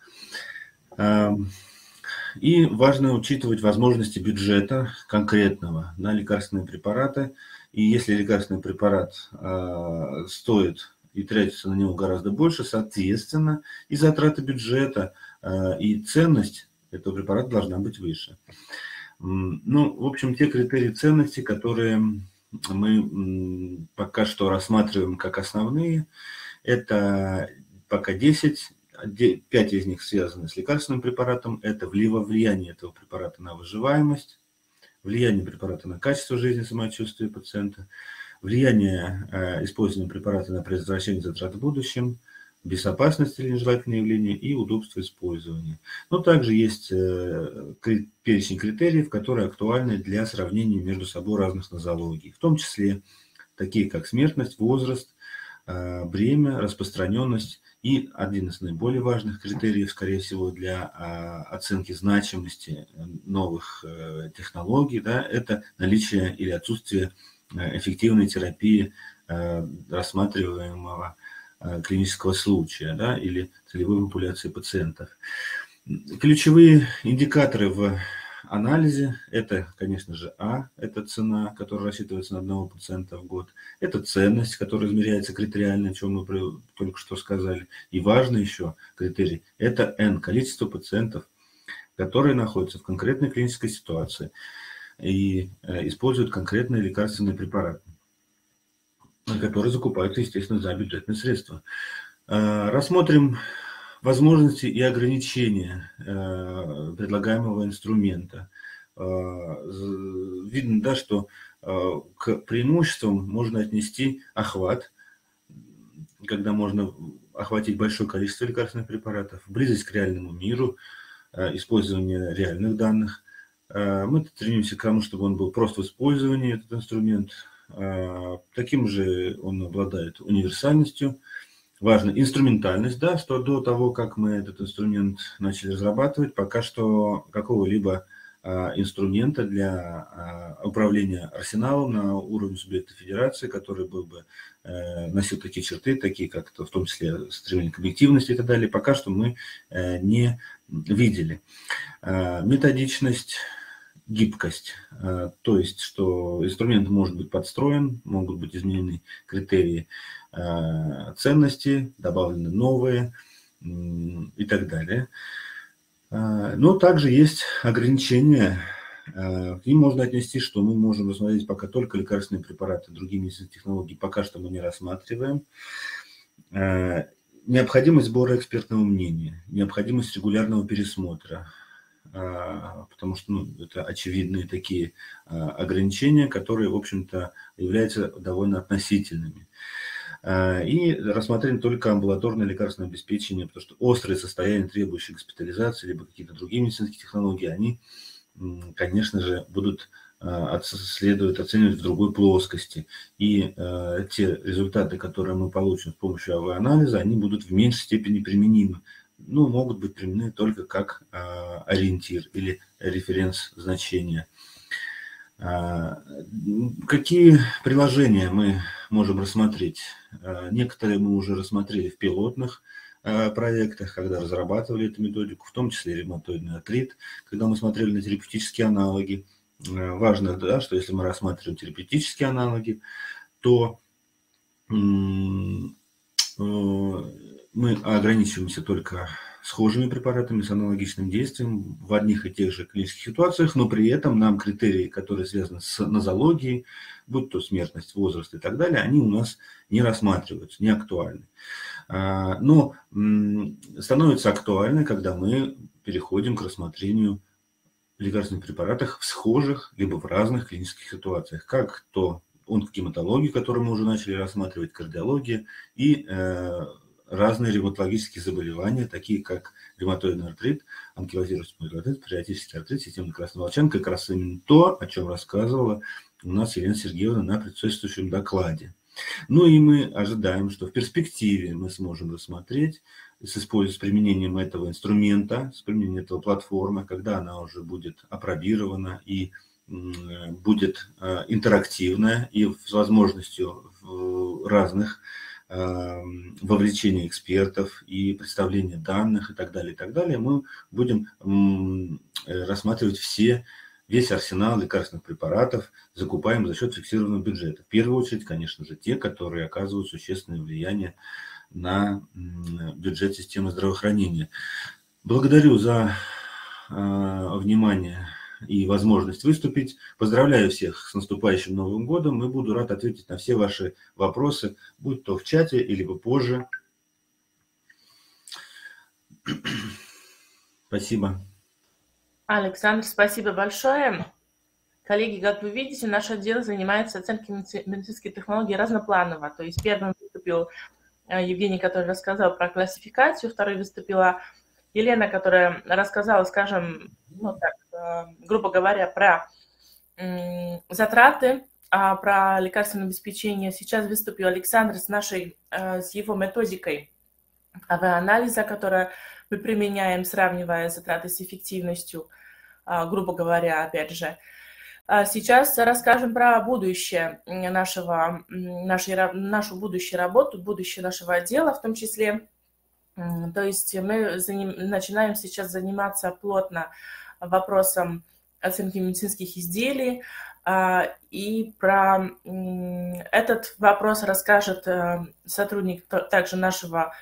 И важно учитывать возможности бюджета конкретного на лекарственные препараты. И если лекарственный препарат стоит и тратится на него гораздо больше, соответственно, и затраты бюджета, и ценность этого препарата должна быть выше. Ну, в общем, те критерии ценности, которые мы пока что рассматриваем как основные, это пока 10, 5 из них связаны с лекарственным препаратом. Это влияние этого препарата на выживаемость, влияние препарата на качество жизни, самочувствие пациента, влияние использования препарата на предотвращение затрат в будущем, безопасность или нежелательные явления и удобство использования. Но также есть перечень критериев, которые актуальны для сравнения между собой разных нозологий, в том числе такие как смертность, возраст, бремя, распространенность и один из наиболее важных критериев, скорее всего, для оценки значимости новых технологий, да, это наличие или отсутствие эффективной терапии рассматриваемого клинического случая, да, или целевой популяции пациентов. Ключевые индикаторы в анализе – это, конечно же, это цена, которая рассчитывается на одного пациента в год, это ценность, которая измеряется критериально, о чем мы только что сказали, и важный еще критерий – это N, количество пациентов, которые находятся в конкретной клинической ситуации и используют конкретные лекарственные препараты, которые закупаются, естественно, за бюджетные средства. Рассмотрим возможности и ограничения предлагаемого инструмента. видно, да, что к преимуществам можно отнести охват, когда можно охватить большое количество лекарственных препаратов, близость к реальному миру, использование реальных данных. Мы стремимся к тому, чтобы он был прост в использовании, этот инструмент. Таким же он обладает универсальностью. Важна инструментальность, да, что до того, как мы этот инструмент начали разрабатывать, пока что какого-либо инструмента для управления арсеналом на уровне субъекта федерации, который был бы носил такие черты, такие как в том числе стремление к объективности и так далее, пока что мы не видели. Методичность, гибкость, то есть, что инструмент может быть подстроен, могут быть изменены критерии ценности, добавлены новые и так далее. Но также есть ограничения. К ним можно отнести, что мы можем рассмотреть пока только лекарственные препараты, другие медицинские технологии пока что мы не рассматриваем. Необходимость сбора экспертного мнения, необходимость регулярного пересмотра, потому что это очевидные такие ограничения, которые, в общем-то, являются довольно относительными. И рассмотрим только амбулаторное лекарственное обеспечение, потому что острые состояния, требующие госпитализации, либо какие-то другие медицинские технологии, они, конечно же, следует оценивать в другой плоскости. И те результаты, которые мы получим с помощью АВ-анализа, они будут в меньшей степени применимы. Могут быть применены только как ориентир или референс-значения. Какие приложения мы можем рассмотреть? Некоторые мы уже рассмотрели в пилотных проектах, когда разрабатывали эту методику, в том числе ревматоидный артрит, когда мы смотрели на терапевтические аналоги. Важно, да, что если мы рассматриваем терапевтические аналоги, то мы ограничиваемся только схожими препаратами с аналогичным действием в одних и тех же клинических ситуациях, но при этом нам критерии, которые связаны с нозологией, будь то смертность, возраст и так далее, они у нас не рассматриваются, не актуальны. Но становятся актуальны, когда мы переходим к рассмотрению лекарственных препаратов в схожих либо в разных клинических ситуациях, как то онкогематология, которую мы уже начали рассматривать, кардиология и разные ревматологические заболевания, такие как ревматоидный артрит, анкилозирующий спондилоартрит, псориатический артрит, системный красный волчан, как раз именно то, о чем рассказывала у нас Елена Сергеевна на предшествующем докладе. И мы ожидаем, что в перспективе мы сможем рассмотреть с применением этого инструмента, с применением этого платформы, когда она уже будет апробирована и будет интерактивная и с возможностью разных вовлечения экспертов и представления данных и так далее, мы будем рассматривать весь арсенал лекарственных препаратов, закупаем за счет фиксированного бюджета. В первую очередь, конечно же, те, которые оказывают существенное влияние на бюджет системы здравоохранения. Благодарю за внимание и возможность выступить. Поздравляю всех с наступающим Новым годом и буду рад ответить на все ваши вопросы, будь то в чате или позже. Спасибо. Александр, спасибо большое. Коллеги, как вы видите, наш отдел занимается оценкой медицинских технологий разнопланово. То есть первым выступил Евгений, который рассказал про классификацию, второй выступила Елена, которая рассказала, скажем, грубо говоря, про затраты, про лекарственное обеспечение. Сейчас выступил Александр с его методикой АВ-анализа, которую мы применяем, сравнивая затраты с эффективностью, грубо говоря, опять же. Сейчас расскажем про будущее нашу будущую работу, будущее нашего отдела в том числе. То есть мы начинаем сейчас заниматься плотно вопросом оценки медицинских изделий, и про этот вопрос расскажет сотрудник также нашего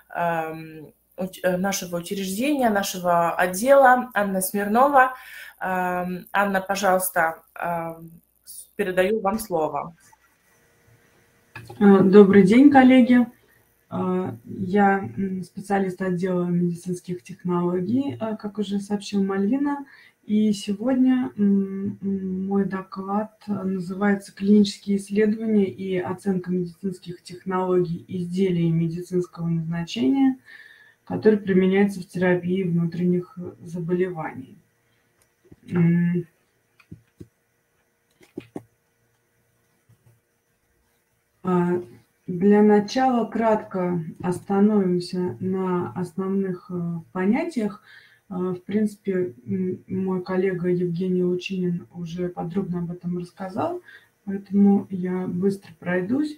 учреждения, нашего отдела Анна Смирнова. Анна, пожалуйста, передаю вам слово. Добрый день, коллеги. Я специалист отдела медицинских технологий, как уже сообщила Мальвина, И сегодня мой доклад называется «Клинические исследования и оценка медицинских технологий изделий медицинского назначения, которые применяются в терапии внутренних заболеваний». Для начала кратко остановимся на основных понятиях. В принципе, мой коллега Евгений Лучинин уже подробно об этом рассказал, поэтому я быстро пройдусь.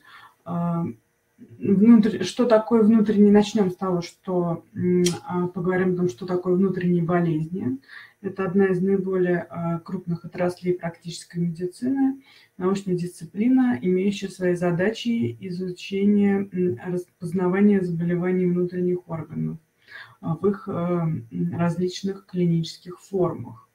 Что такое внутренний? Начнем с того, что поговорим о том, что такое внутренние болезни. Это одна из наиболее крупных отраслей практической медицины, научная дисциплина, имеющая свои задачи изучения распознавания заболеваний внутренних органов в их различных клинических формах.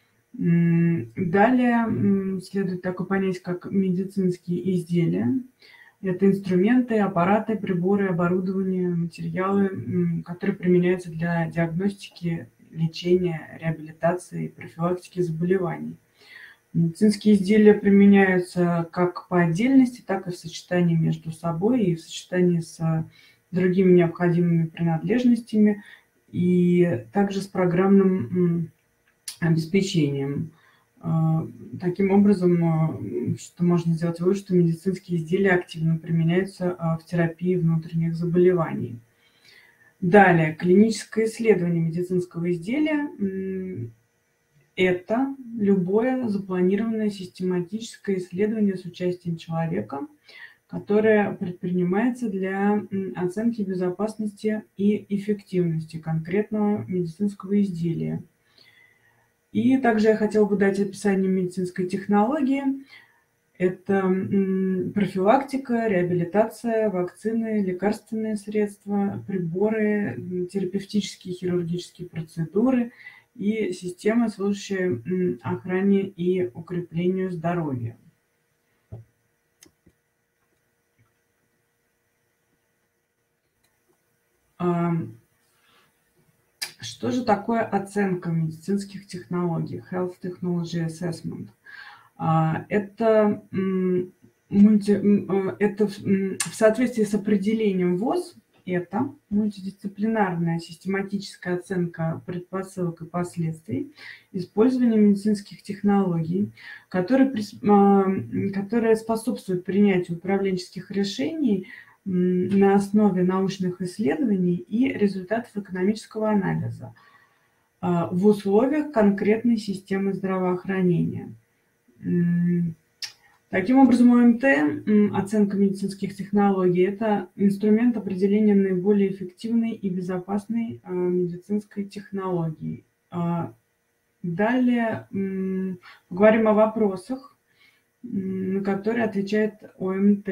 Далее следует такое понятие, как медицинские изделия. Это инструменты, аппараты, приборы, оборудование, материалы, которые применяются для диагностики, лечения, реабилитации и профилактики заболеваний. Медицинские изделия применяются как по отдельности, так и в сочетании между собой и в сочетании с другими необходимыми принадлежностями и также с программным обеспечением. Таким образом, что можно сделать вывод, что медицинские изделия активно применяются в терапии внутренних заболеваний. Далее, клиническое исследование медицинского изделия – это любое запланированное систематическое исследование с участием человека, которое предпринимается для оценки безопасности и эффективности конкретного медицинского изделия. И также я хотела бы дать описание медицинской технологии. Это профилактика, реабилитация, вакцины, лекарственные средства, приборы, терапевтические хирургические процедуры и системы, служащие охране и укреплению здоровья. Что же такое оценка медицинских технологий? Health Technology Assessment. Это в соответствии с определением ВОЗ, это мультидисциплинарная систематическая оценка предпосылок и последствий использования медицинских технологий, которая способствует принятию управленческих решений на основе научных исследований и результатов экономического анализа в условиях конкретной системы здравоохранения. Таким образом, ОМТ, оценка медицинских технологий, это инструмент определения наиболее эффективной и безопасной медицинской технологии. Далее поговорим о вопросах, на которые отвечает ОМТ.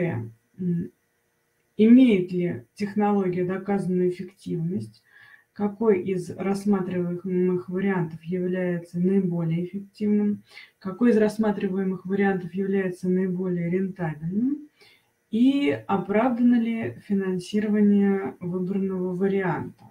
Имеет ли технология доказанную эффективность? Какой из рассматриваемых вариантов является наиболее эффективным? Какой из рассматриваемых вариантов является наиболее рентабельным? И оправдано ли финансирование выбранного варианта?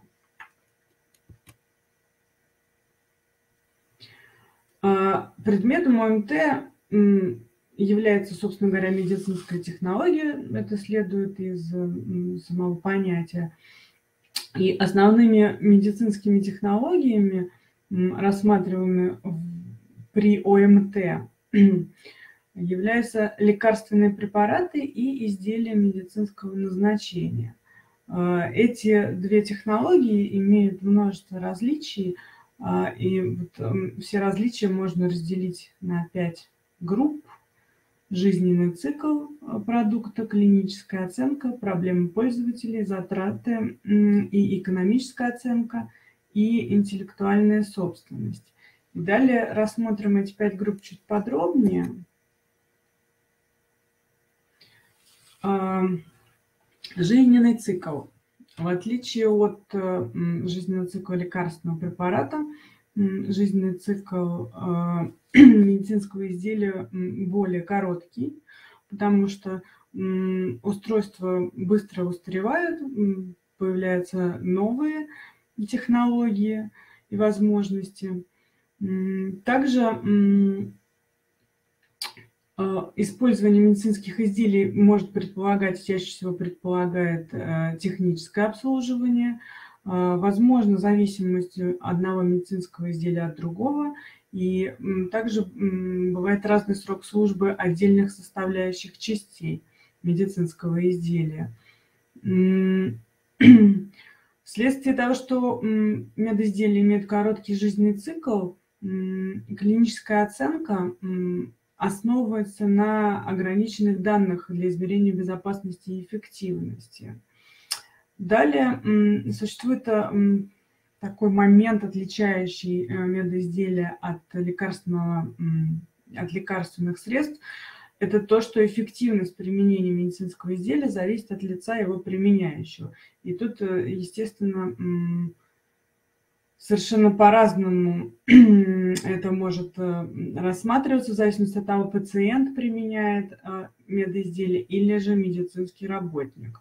Предметом ОМТ является, собственно говоря, медицинская технология, это следует из самого понятия. И основными медицинскими технологиями, рассматриваемыми при ОМТ, являются лекарственные препараты и изделия медицинского назначения. Эти две технологии имеют множество различий, и все различия можно разделить на 5 групп. Жизненный цикл продукта, клиническая оценка, проблемы пользователей, затраты и экономическая оценка, и интеллектуальная собственность. И далее рассмотрим эти 5 групп чуть подробнее. Жизненный цикл. В отличие от жизненного цикла лекарственного препарата, жизненный цикл медицинского изделия более короткий, потому что устройства быстро устаревают, появляются новые технологии и возможности. Также использование медицинских изделий может предполагать, чаще всего предполагает техническое обслуживание, возможно, зависимость одного медицинского изделия от другого, и также бывает разный срок службы отдельных составляющих частей медицинского изделия. Вследствие того, что медизделия имеют короткий жизненный цикл, клиническая оценка основывается на ограниченных данных для измерения безопасности и эффективности. Далее существует такой момент, отличающий медизделия от лекарственных средств. Это то, что эффективность применения медицинского изделия зависит от лица его применяющего. И тут, естественно, совершенно по-разному это может рассматриваться в зависимости от того, пациент применяет медизделие или же медицинский работник.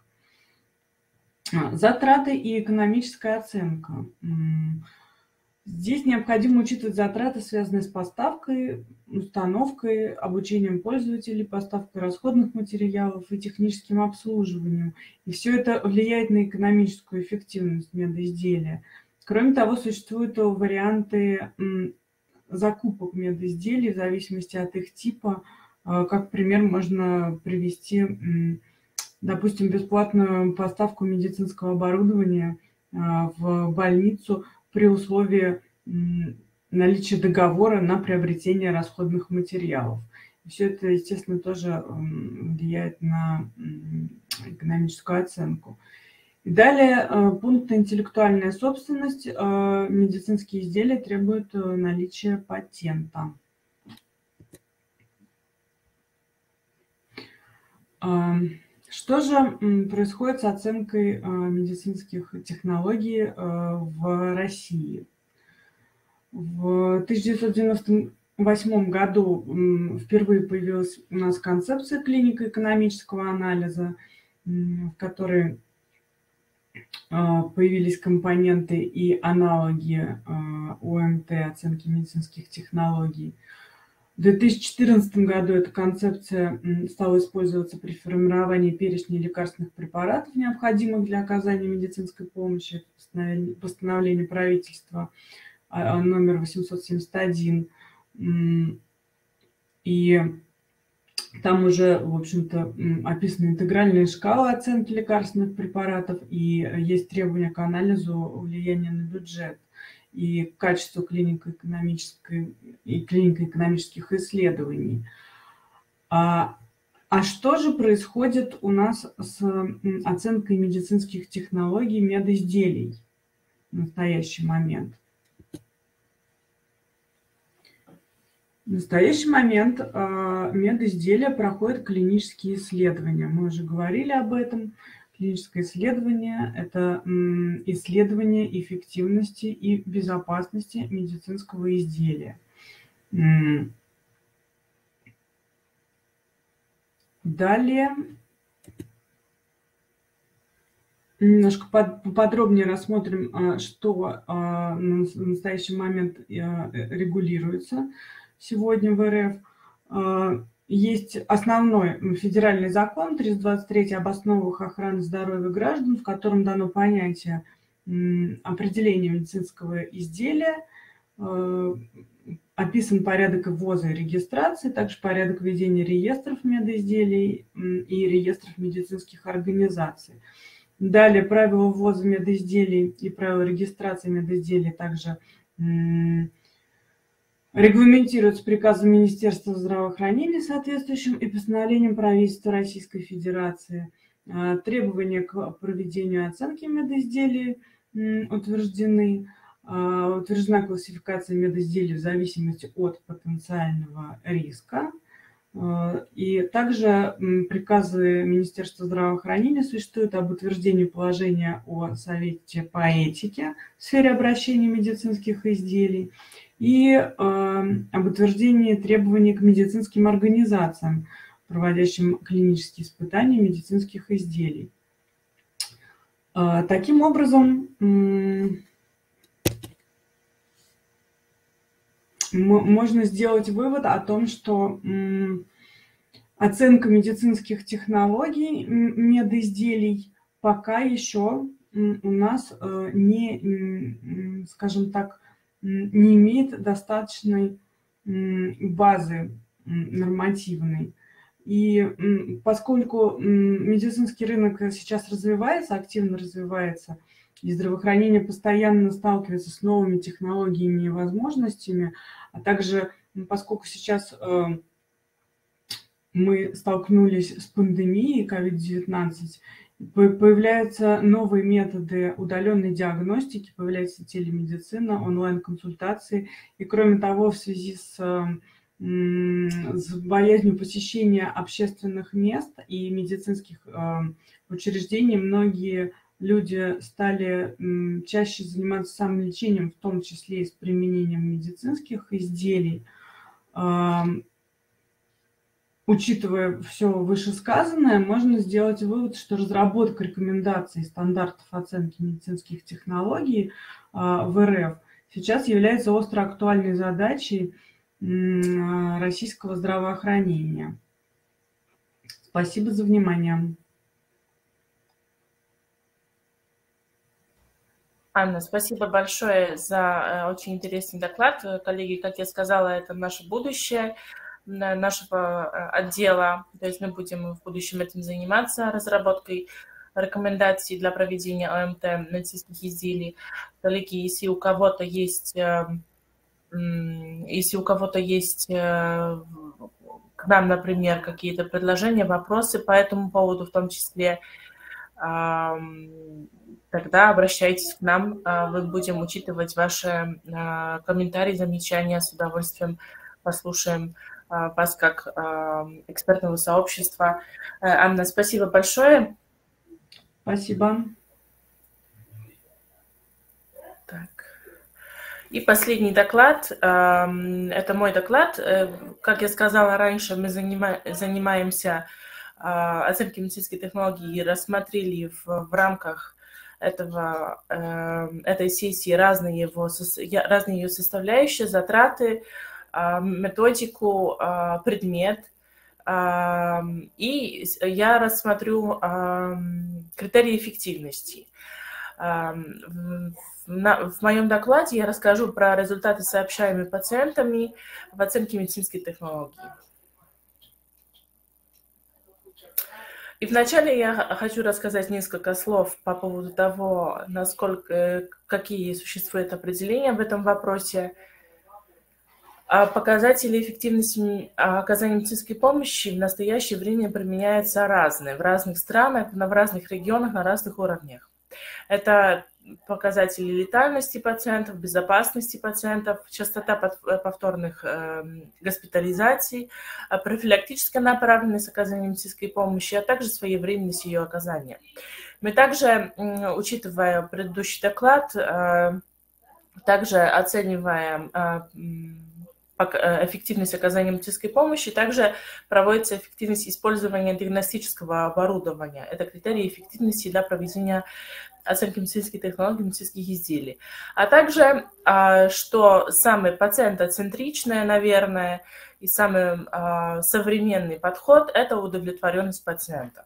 Затраты и экономическая оценка. Здесь необходимо учитывать затраты, связанные с поставкой, установкой, обучением пользователей, поставкой расходных материалов и техническим обслуживанием. И все это влияет на экономическую эффективность медизделия. Кроме того, существуют варианты закупок медизделий в зависимости от их типа. Как пример можно привести, допустим, бесплатную поставку медицинского оборудования в больницу при условии наличия договора на приобретение расходных материалов. Все это, естественно, тоже влияет на экономическую оценку. И далее пункт «Интеллектуальная собственность». Медицинские изделия требуют наличия патента. Что же происходит с оценкой медицинских технологий в России? В 1998 году впервые появилась у нас концепция клинико-экономического анализа, в которой появились компоненты и аналоги ОМТ, оценки медицинских технологий. В 2014 году эта концепция стала использоваться при формировании перечня лекарственных препаратов, необходимых для оказания медицинской помощи, постановление правительства номер 871. И там уже, в общем-то, описаны интегральные шкалы оценки лекарственных препаратов, и есть требования к анализу влияния на бюджет и качеству клинико-экономических исследований. А что же происходит у нас с оценкой медицинских технологий медизделий в настоящий момент? В настоящий момент медизделия проходят клинические исследования. Мы уже говорили об этом. Клиническое исследование – это исследование эффективности и безопасности медицинского изделия. Далее немножко поподробнее рассмотрим, что на настоящий момент регулируется сегодня в РФ. Есть основной федеральный закон 323 об основах охраны здоровья граждан, в котором дано понятие определения медицинского изделия, описан порядок ввоза и регистрации, также порядок ведения реестров медизделий и реестров медицинских организаций. Далее правила ввоза медизделий и правила регистрации медизделий также регламентируется приказом Министерства здравоохранения соответствующим и постановлением правительства Российской Федерации. Требования к проведению оценки медизделий утверждены. Утверждена классификация медизделий в зависимости от потенциального риска. И также приказы Министерства здравоохранения существуют об утверждении положения о Совете по этике в сфере обращения медицинских изделий и об утверждении требований к медицинским организациям, проводящим клинические испытания медицинских изделий. Таким образом, можно сделать вывод о том, что оценка медицинских технологий медизделий пока еще у нас не, скажем так, не имеет достаточной базы нормативной. И поскольку медицинский рынок сейчас развивается, активно развивается, и здравоохранение постоянно сталкивается с новыми технологиями и возможностями, а также поскольку сейчас мы столкнулись с пандемией COVID-19, появляются новые методы удаленной диагностики, появляется телемедицина, онлайн-консультации. И кроме того, в связи с боязнью посещения общественных мест и медицинских учреждений, многие люди стали чаще заниматься самолечением, в том числе и с применением медицинских изделий. Учитывая все вышесказанное, можно сделать вывод, что разработка рекомендаций и стандартов оценки медицинских технологий в РФ сейчас является остро актуальной задачей российского здравоохранения. Спасибо за внимание. Анна, спасибо большое за очень интересный доклад. Коллеги, как я сказала, это наше будущее нашего отдела. То есть мы будем в будущем этим заниматься, разработкой рекомендаций для проведения ОМТ медицинских изделий. Коллеги, если у кого-то есть к нам, например, какие-то предложения, вопросы по этому поводу, в том числе, тогда обращайтесь к нам, мы будем учитывать ваши комментарии, замечания, с удовольствием послушаем вас как экспертного сообщества. Анна, спасибо большое. Спасибо. Так. И последний доклад, это мой доклад. Как я сказала раньше, мы занимаемся оценкой медицинской технологии и рассмотрели в рамках этой сессии разные ее составляющие, затраты, методику, предмет. И я рассмотрю критерии эффективности. В моем докладе я расскажу про результаты, сообщаемые пациентами в оценке медицинской технологии. И вначале я хочу рассказать несколько слов по поводу того, какие существуют определения в этом вопросе. Показатели эффективности оказания медицинской помощи в настоящее время применяются разные, в разных странах, в разных регионах, на разных уровнях. Это показатели летальности пациентов, безопасности пациентов, частота повторных госпитализаций, профилактическая направленность оказания медицинской помощи, а также своевременность ее оказания. Мы также, учитывая предыдущий доклад, также оцениваем эффективность оказания медицинской помощи, также проводится эффективность использования диагностического оборудования. Это критерии эффективности для проведения оценки медицинских технологий, медицинских изделий. А также, что самый пациентоцентричный, наверное, и самый современный подход – это удовлетворенность пациента.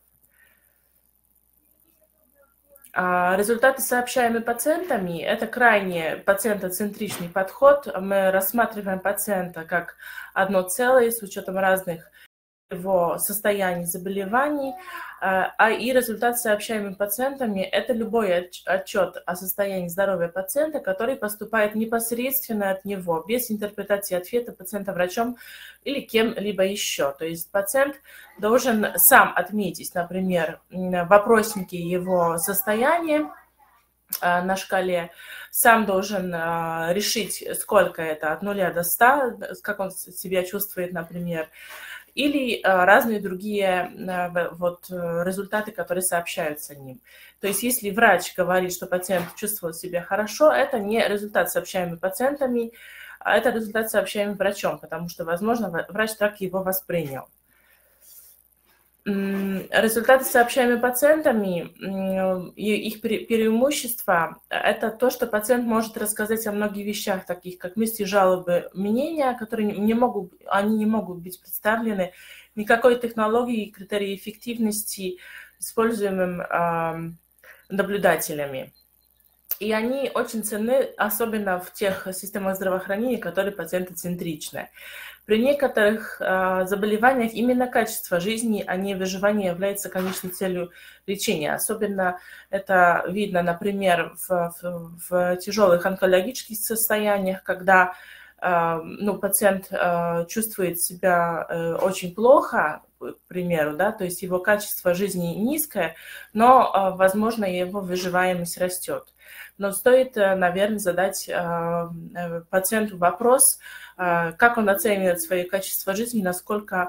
Результаты, сообщаемые пациентами, это крайне пациентоцентричный подход. Мы рассматриваем пациента как одно целое с учетом разных его состояний, заболеваний. И результаты, сообщаемые пациентами, это любой отчет о состоянии здоровья пациента, который поступает непосредственно от него, без интерпретации ответа пациента врачом или кем-либо еще. То есть пациент должен сам отметить, например, в вопроснике его состояния на шкале, сам должен решить, сколько это, от 0 до 100, как он себя чувствует, например, или разные другие результаты, которые сообщаются ним. То есть если врач говорит, что пациент чувствует себя хорошо, это не результат, сообщаемый пациентами, а это результат, сообщаемый врачом, потому что, возможно, врач так его воспринял. Результаты, сообщаемые пациентами, и их преимущество – это то, что пациент может рассказать о многих вещах, таких как мысли, жалобы, мнения, которые не могут быть представлены никакой технологией, критерии эффективности, используемым наблюдателями. И они очень ценны, особенно в тех системах здравоохранения, которые пациентоцентричны. При некоторых заболеваниях именно качество жизни, а не выживание является конечной целью лечения. Особенно это видно, например, в тяжелых онкологических состояниях, когда пациент чувствует себя очень плохо, к примеру, да, то есть его качество жизни низкое, но, возможно, его выживаемость растет. Но стоит, наверное, задать пациенту вопрос, как он оценивает свое качество жизни, насколько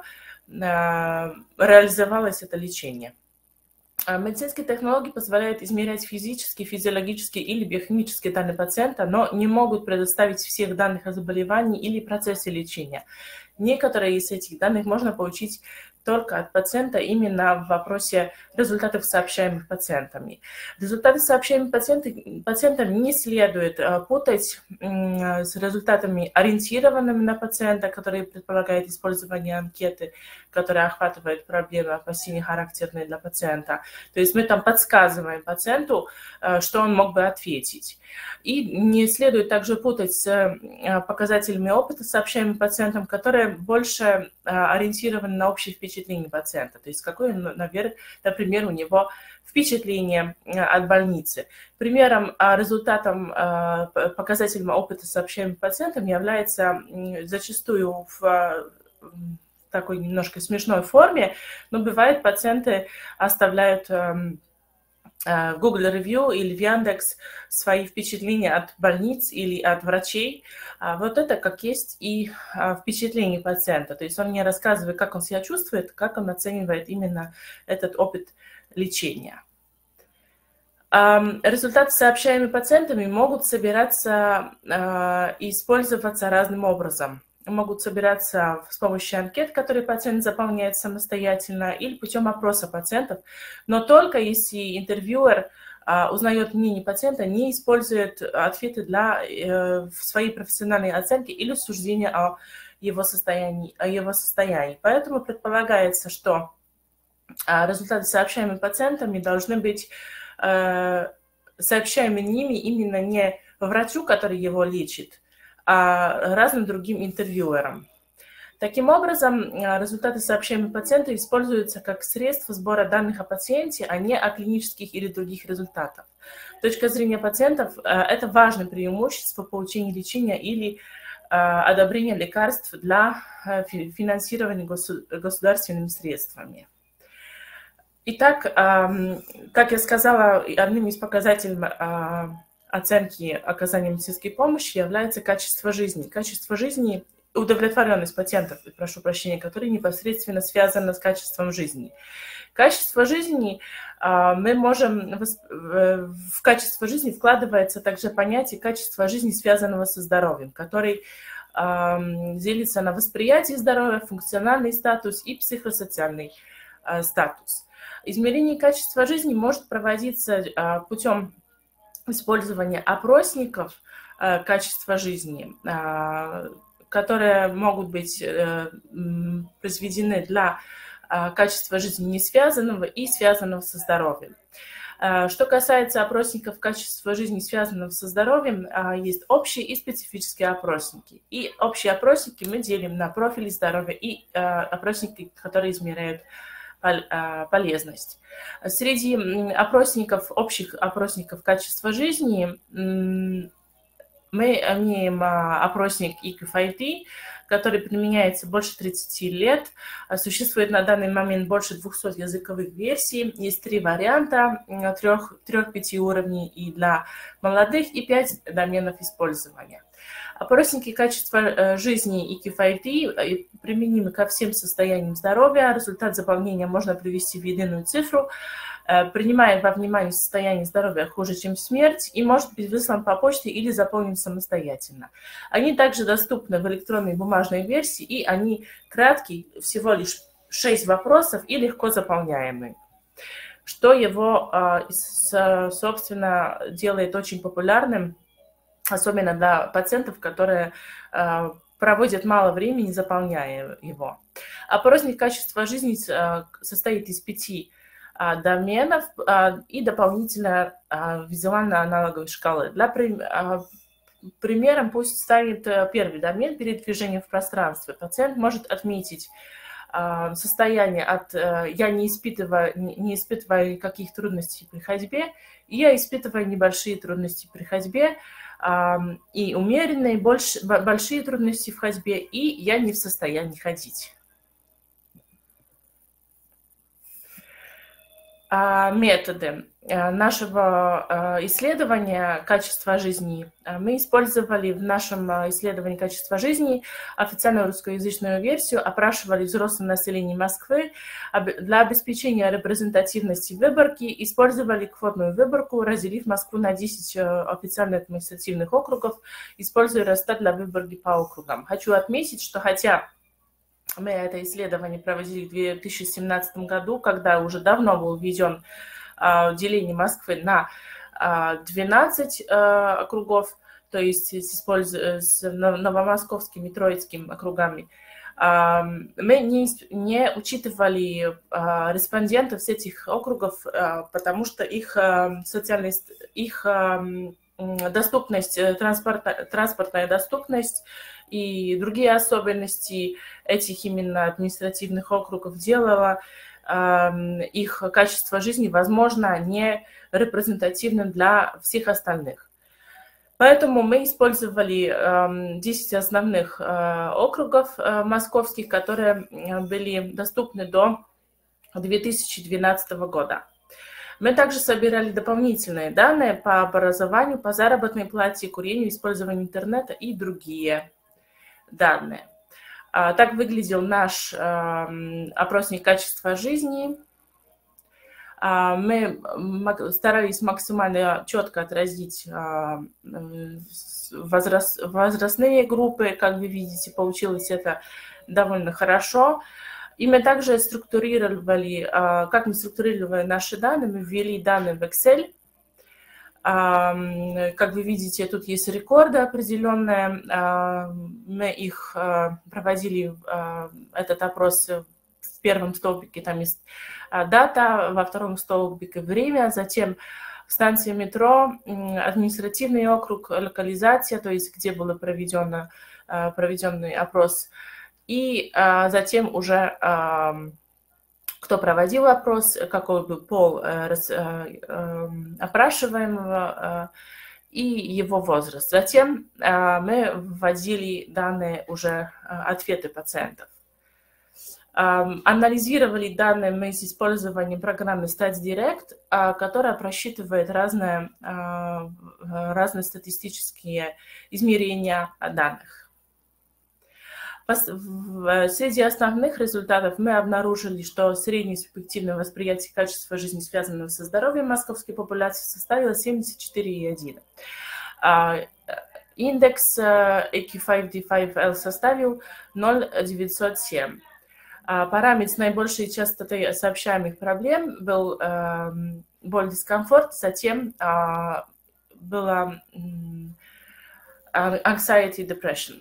реализовалось это лечение. Медицинские технологии позволяют измерять физические, физиологические или биохимические данные пациента, но не могут предоставить всех данных о заболевании или процессе лечения. Некоторые из этих данных можно получить только от пациента именно в вопросе результатов, сообщаемых пациентами. Результаты, сообщаемые пациентам, не следует путать с результатами, ориентированными на пациента, которые предполагают использование анкеты, которая охватывает проблемы опасения, характерные для пациента. То есть мы там подсказываем пациенту, что он мог бы ответить. И не следует также путать с показателями опыта, сообщаемыми пациентам, которые больше ориентированы на общее впечатление пациента. То есть какое, например, у него впечатление от больницы. Примером, результатом, показателем опыта, сообщаемым пациентам является зачастую в такой немножко смешной форме, но бывает, пациенты оставляют в Google Review или в Яндекс свои впечатления от больниц или от врачей. Вот это как есть и впечатление пациента. То есть он не рассказывает, как он себя чувствует, как он оценивает именно этот опыт лечения. Результаты, сообщаемые пациентами, могут собираться и использоваться разным образом. Могут собираться с помощью анкет, которые пациент заполняет самостоятельно, или путем опроса пациентов, но только если интервьюер узнает мнение пациента, не использует ответы для своей профессиональной оценки или суждения о его состоянии. Поэтому предполагается, что результаты, сообщаемые пациентами, должны быть сообщаемы ними именно не врачу, который его лечит, а разным другим интервьюерам. Таким образом, результаты, сообщаемые пациенту, используются как средство сбора данных о пациенте, а не о клинических или других результатах. С точки зрения пациентов, это важное преимущество получения лечения или одобрения лекарств для финансирования государственными средствами. Итак, как я сказала, одним из показателей оценки оказания медицинской помощи является качество жизни. Качество жизни, удовлетворенность пациентов, прошу прощения, которые непосредственно связаны с качеством жизни. Качество жизни мы можем, в качество жизни вкладывается также понятие качества жизни, связанного со здоровьем, который делится на восприятие здоровья, функциональный статус и психосоциальный статус. Измерение качества жизни может проводиться путем использования опросников качества жизни, которые могут быть произведены для качества жизни не связанного и связанного со здоровьем. Что касается опросников качества жизни, связанного со здоровьем, есть общие и специфические опросники. И общие опросники мы делим на профили здоровья и опросники, которые измеряют полезность. Среди опросников, общих опросников качества жизни мы имеем опросник EQ5D, который применяется больше 30 лет. Существует на данный момент больше 200 языковых версий. Есть 3 варианта, 3-5 уровней и для молодых, и 5 доменов использования. Опросники качества жизни EQ5D применимы ко всем состояниям здоровья. Результат заполнения можно привести в единую цифру, принимая во внимание состояние здоровья хуже, чем смерть, и может быть выслан по почте или заполнен самостоятельно. Они также доступны в электронной и бумажной версии, и они краткие, всего лишь 6 вопросов и легко заполняемый, что его, собственно, делает очень популярным, особенно для пациентов, которые проводят мало времени, заполняя его. Опросник качества жизни состоит из 5 доменов и дополнительно визуально-аналоговой шкалы. Для примером пусть станет первый домен передвижения в пространстве. Пациент может отметить состояние от «я не испытываю никаких трудностей при ходьбе», и «я испытываю небольшие трудности при ходьбе», и умеренные, большие трудности в ходьбе, и «я не в состоянии ходить». Методы нашего исследования качества жизни. Мы использовали в нашем исследовании качества жизни официальную русскоязычную версию, опрашивали взрослое население Москвы. Для обеспечения репрезентативности выборки использовали квотную выборку, разделив Москву на 10 официальных административных округов, используя Росстат для выборки по округам. Хочу отметить, что хотя мы это исследование проводили в 2017 году, когда уже давно был введен деление Москвы на 12 округов, то есть с новомосковским и троицким округами. Мы не учитывали респондентов с этих округов, потому что их доступность, транспортная доступность и другие особенности этих именно административных округов делала их качество жизни, возможно, не репрезентативным для всех остальных. Поэтому мы использовали 10 основных округов московских, которые были доступны до 2012 года. Мы также собирали дополнительные данные по образованию, по заработной плате, курению, использованию интернета и другие данные. Так выглядел наш опросник качества жизни. Мы старались максимально четко отразить возрастные группы. Как вы видите, получилось это довольно хорошо. И мы также структурировали, как мы структурировали наши данные, мы ввели данные в Excel. Как вы видите, тут есть рекорды определенные. Мы их проводили, этот опрос в первом столбике, там есть дата, во втором столбике время, затем станция метро, административный округ, локализация, то есть где был проведенный опрос, и затем уже кто проводил опрос, какой был пол опрашиваемого и его возраст. Затем мы вводили данные уже ответы пациентов. Анализировали данные мы с использованием программы StatsDirect, которая просчитывает разные статистические измерения данных. Среди основных результатов мы обнаружили, что среднее субъективное восприятие качества жизни, связанного со здоровьем московской популяции, составило 74,1. Индекс EQ5D5L составил 0,907. Параметр наибольшей частоты сообщаемых проблем был боль, дискомфорт, затем было anxiety, depression.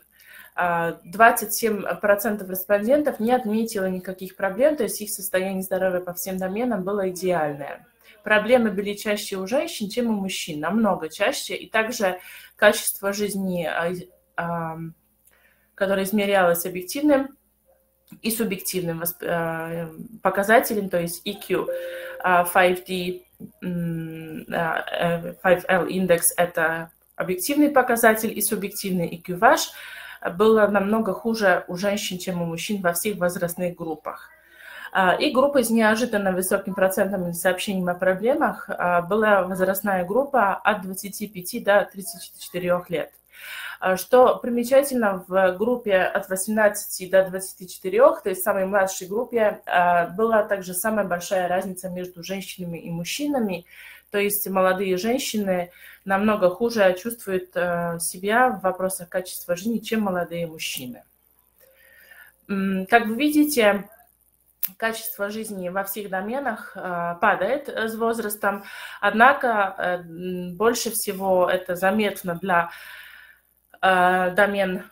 27% респондентов не отметило никаких проблем, то есть их состояние здоровья по всем доменам было идеальное. Проблемы были чаще у женщин, чем у мужчин, намного чаще, и также качество жизни, которое измерялось объективным и субъективным показателем, то есть EQ 5D5L индекс – это объективный показатель, и субъективный EQ ваш было намного хуже у женщин, чем у мужчин во всех возрастных группах. И группа с неожиданно высоким процентом сообщений о проблемах была возрастная группа от 25 до 34 лет. Что примечательно, в группе от 18 до 24, то есть самой младшей группе, была также самая большая разница между женщинами и мужчинами. То есть молодые женщины намного хуже чувствуют себя в вопросах качества жизни, чем молодые мужчины. Как вы видите, качество жизни во всех доменах падает с возрастом, однако больше всего это заметно для домен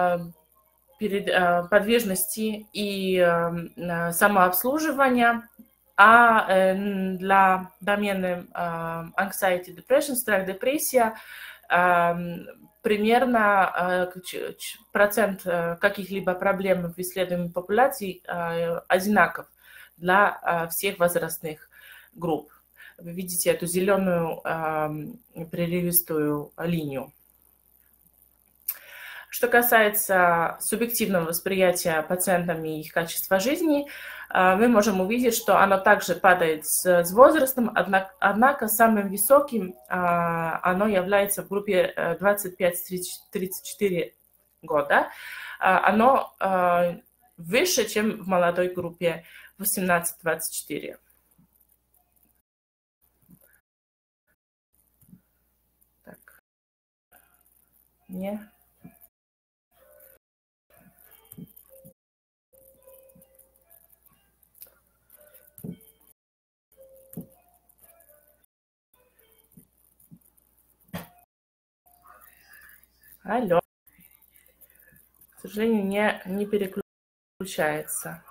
подвижности и самообслуживания, а для домены anxiety, depression, страх, депрессия, примерно процент каких-либо проблем в исследуемой популяции одинаков для всех возрастных групп. Вы видите эту зеленую прерывистую линию. Что касается субъективного восприятия пациентами их качества жизни, мы можем увидеть, что оно также падает с возрастом, однако самым высоким оно является в группе 25-34 года. Оно выше, чем в молодой группе 18-24. Так. Не. Алло. К сожалению, не переключается.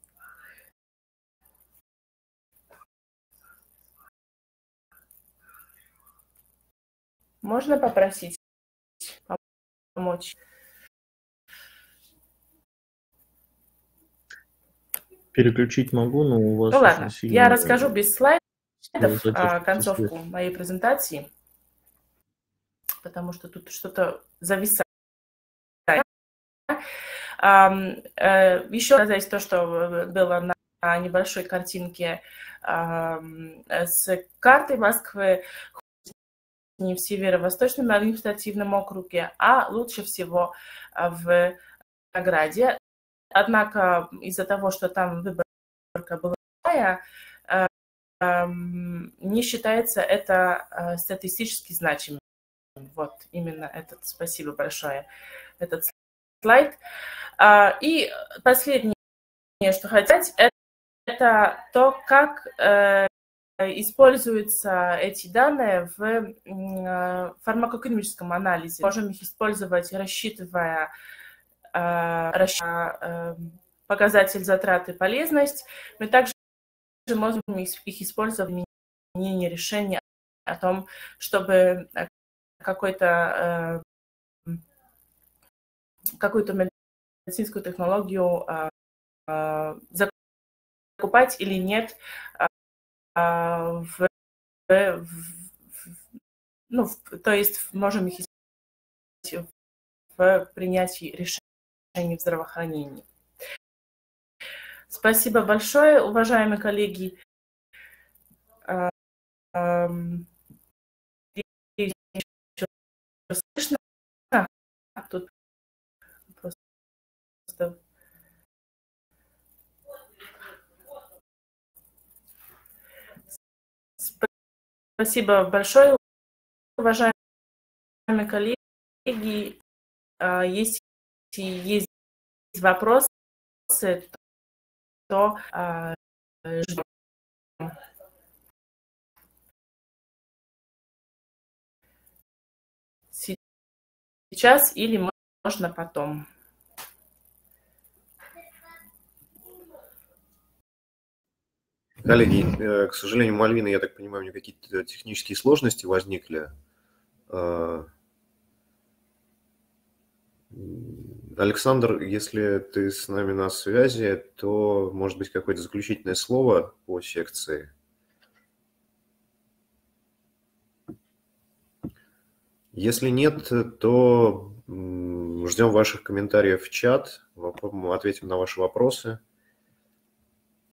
Можно попросить помочь? Переключить могу, но у вас Ну ладно, очень сильно... я расскажу без слайдов задержка концовку моей презентации, потому что тут что-то зависает. Еще сказать то, что было на небольшой картинке с картой Москвы, не в северо-восточном административном округе, а лучше всего в Волгограде. Однако из-за того, что там выборка была, не считается это статистически значимым. Вот именно этот, спасибо большое, этот слайд. И последнее, что хотел сказать, это то, как используются эти данные в фармакоэкономическом анализе. Можем их использовать, рассчитывая показатель затрат и полезность. Мы также можем их использовать в изменении решения о том, чтобы какую-то медицинскую технологию закупать или нет то есть можем их использовать в принятии решений в здравоохранении. Спасибо большое, уважаемые коллеги. Слышно? Тут просто... Спасибо большое, уважаемые коллеги. Если есть вопросы, то ждем. Сейчас или можно потом. Коллеги, к сожалению, Мальвина, я так понимаю, у нее какие-то технические сложности возникли. Александр, если ты с нами на связи, то, может быть, какое-то заключительное слово по секции? Если нет, то ждем ваших комментариев в чат, ответим на ваши вопросы.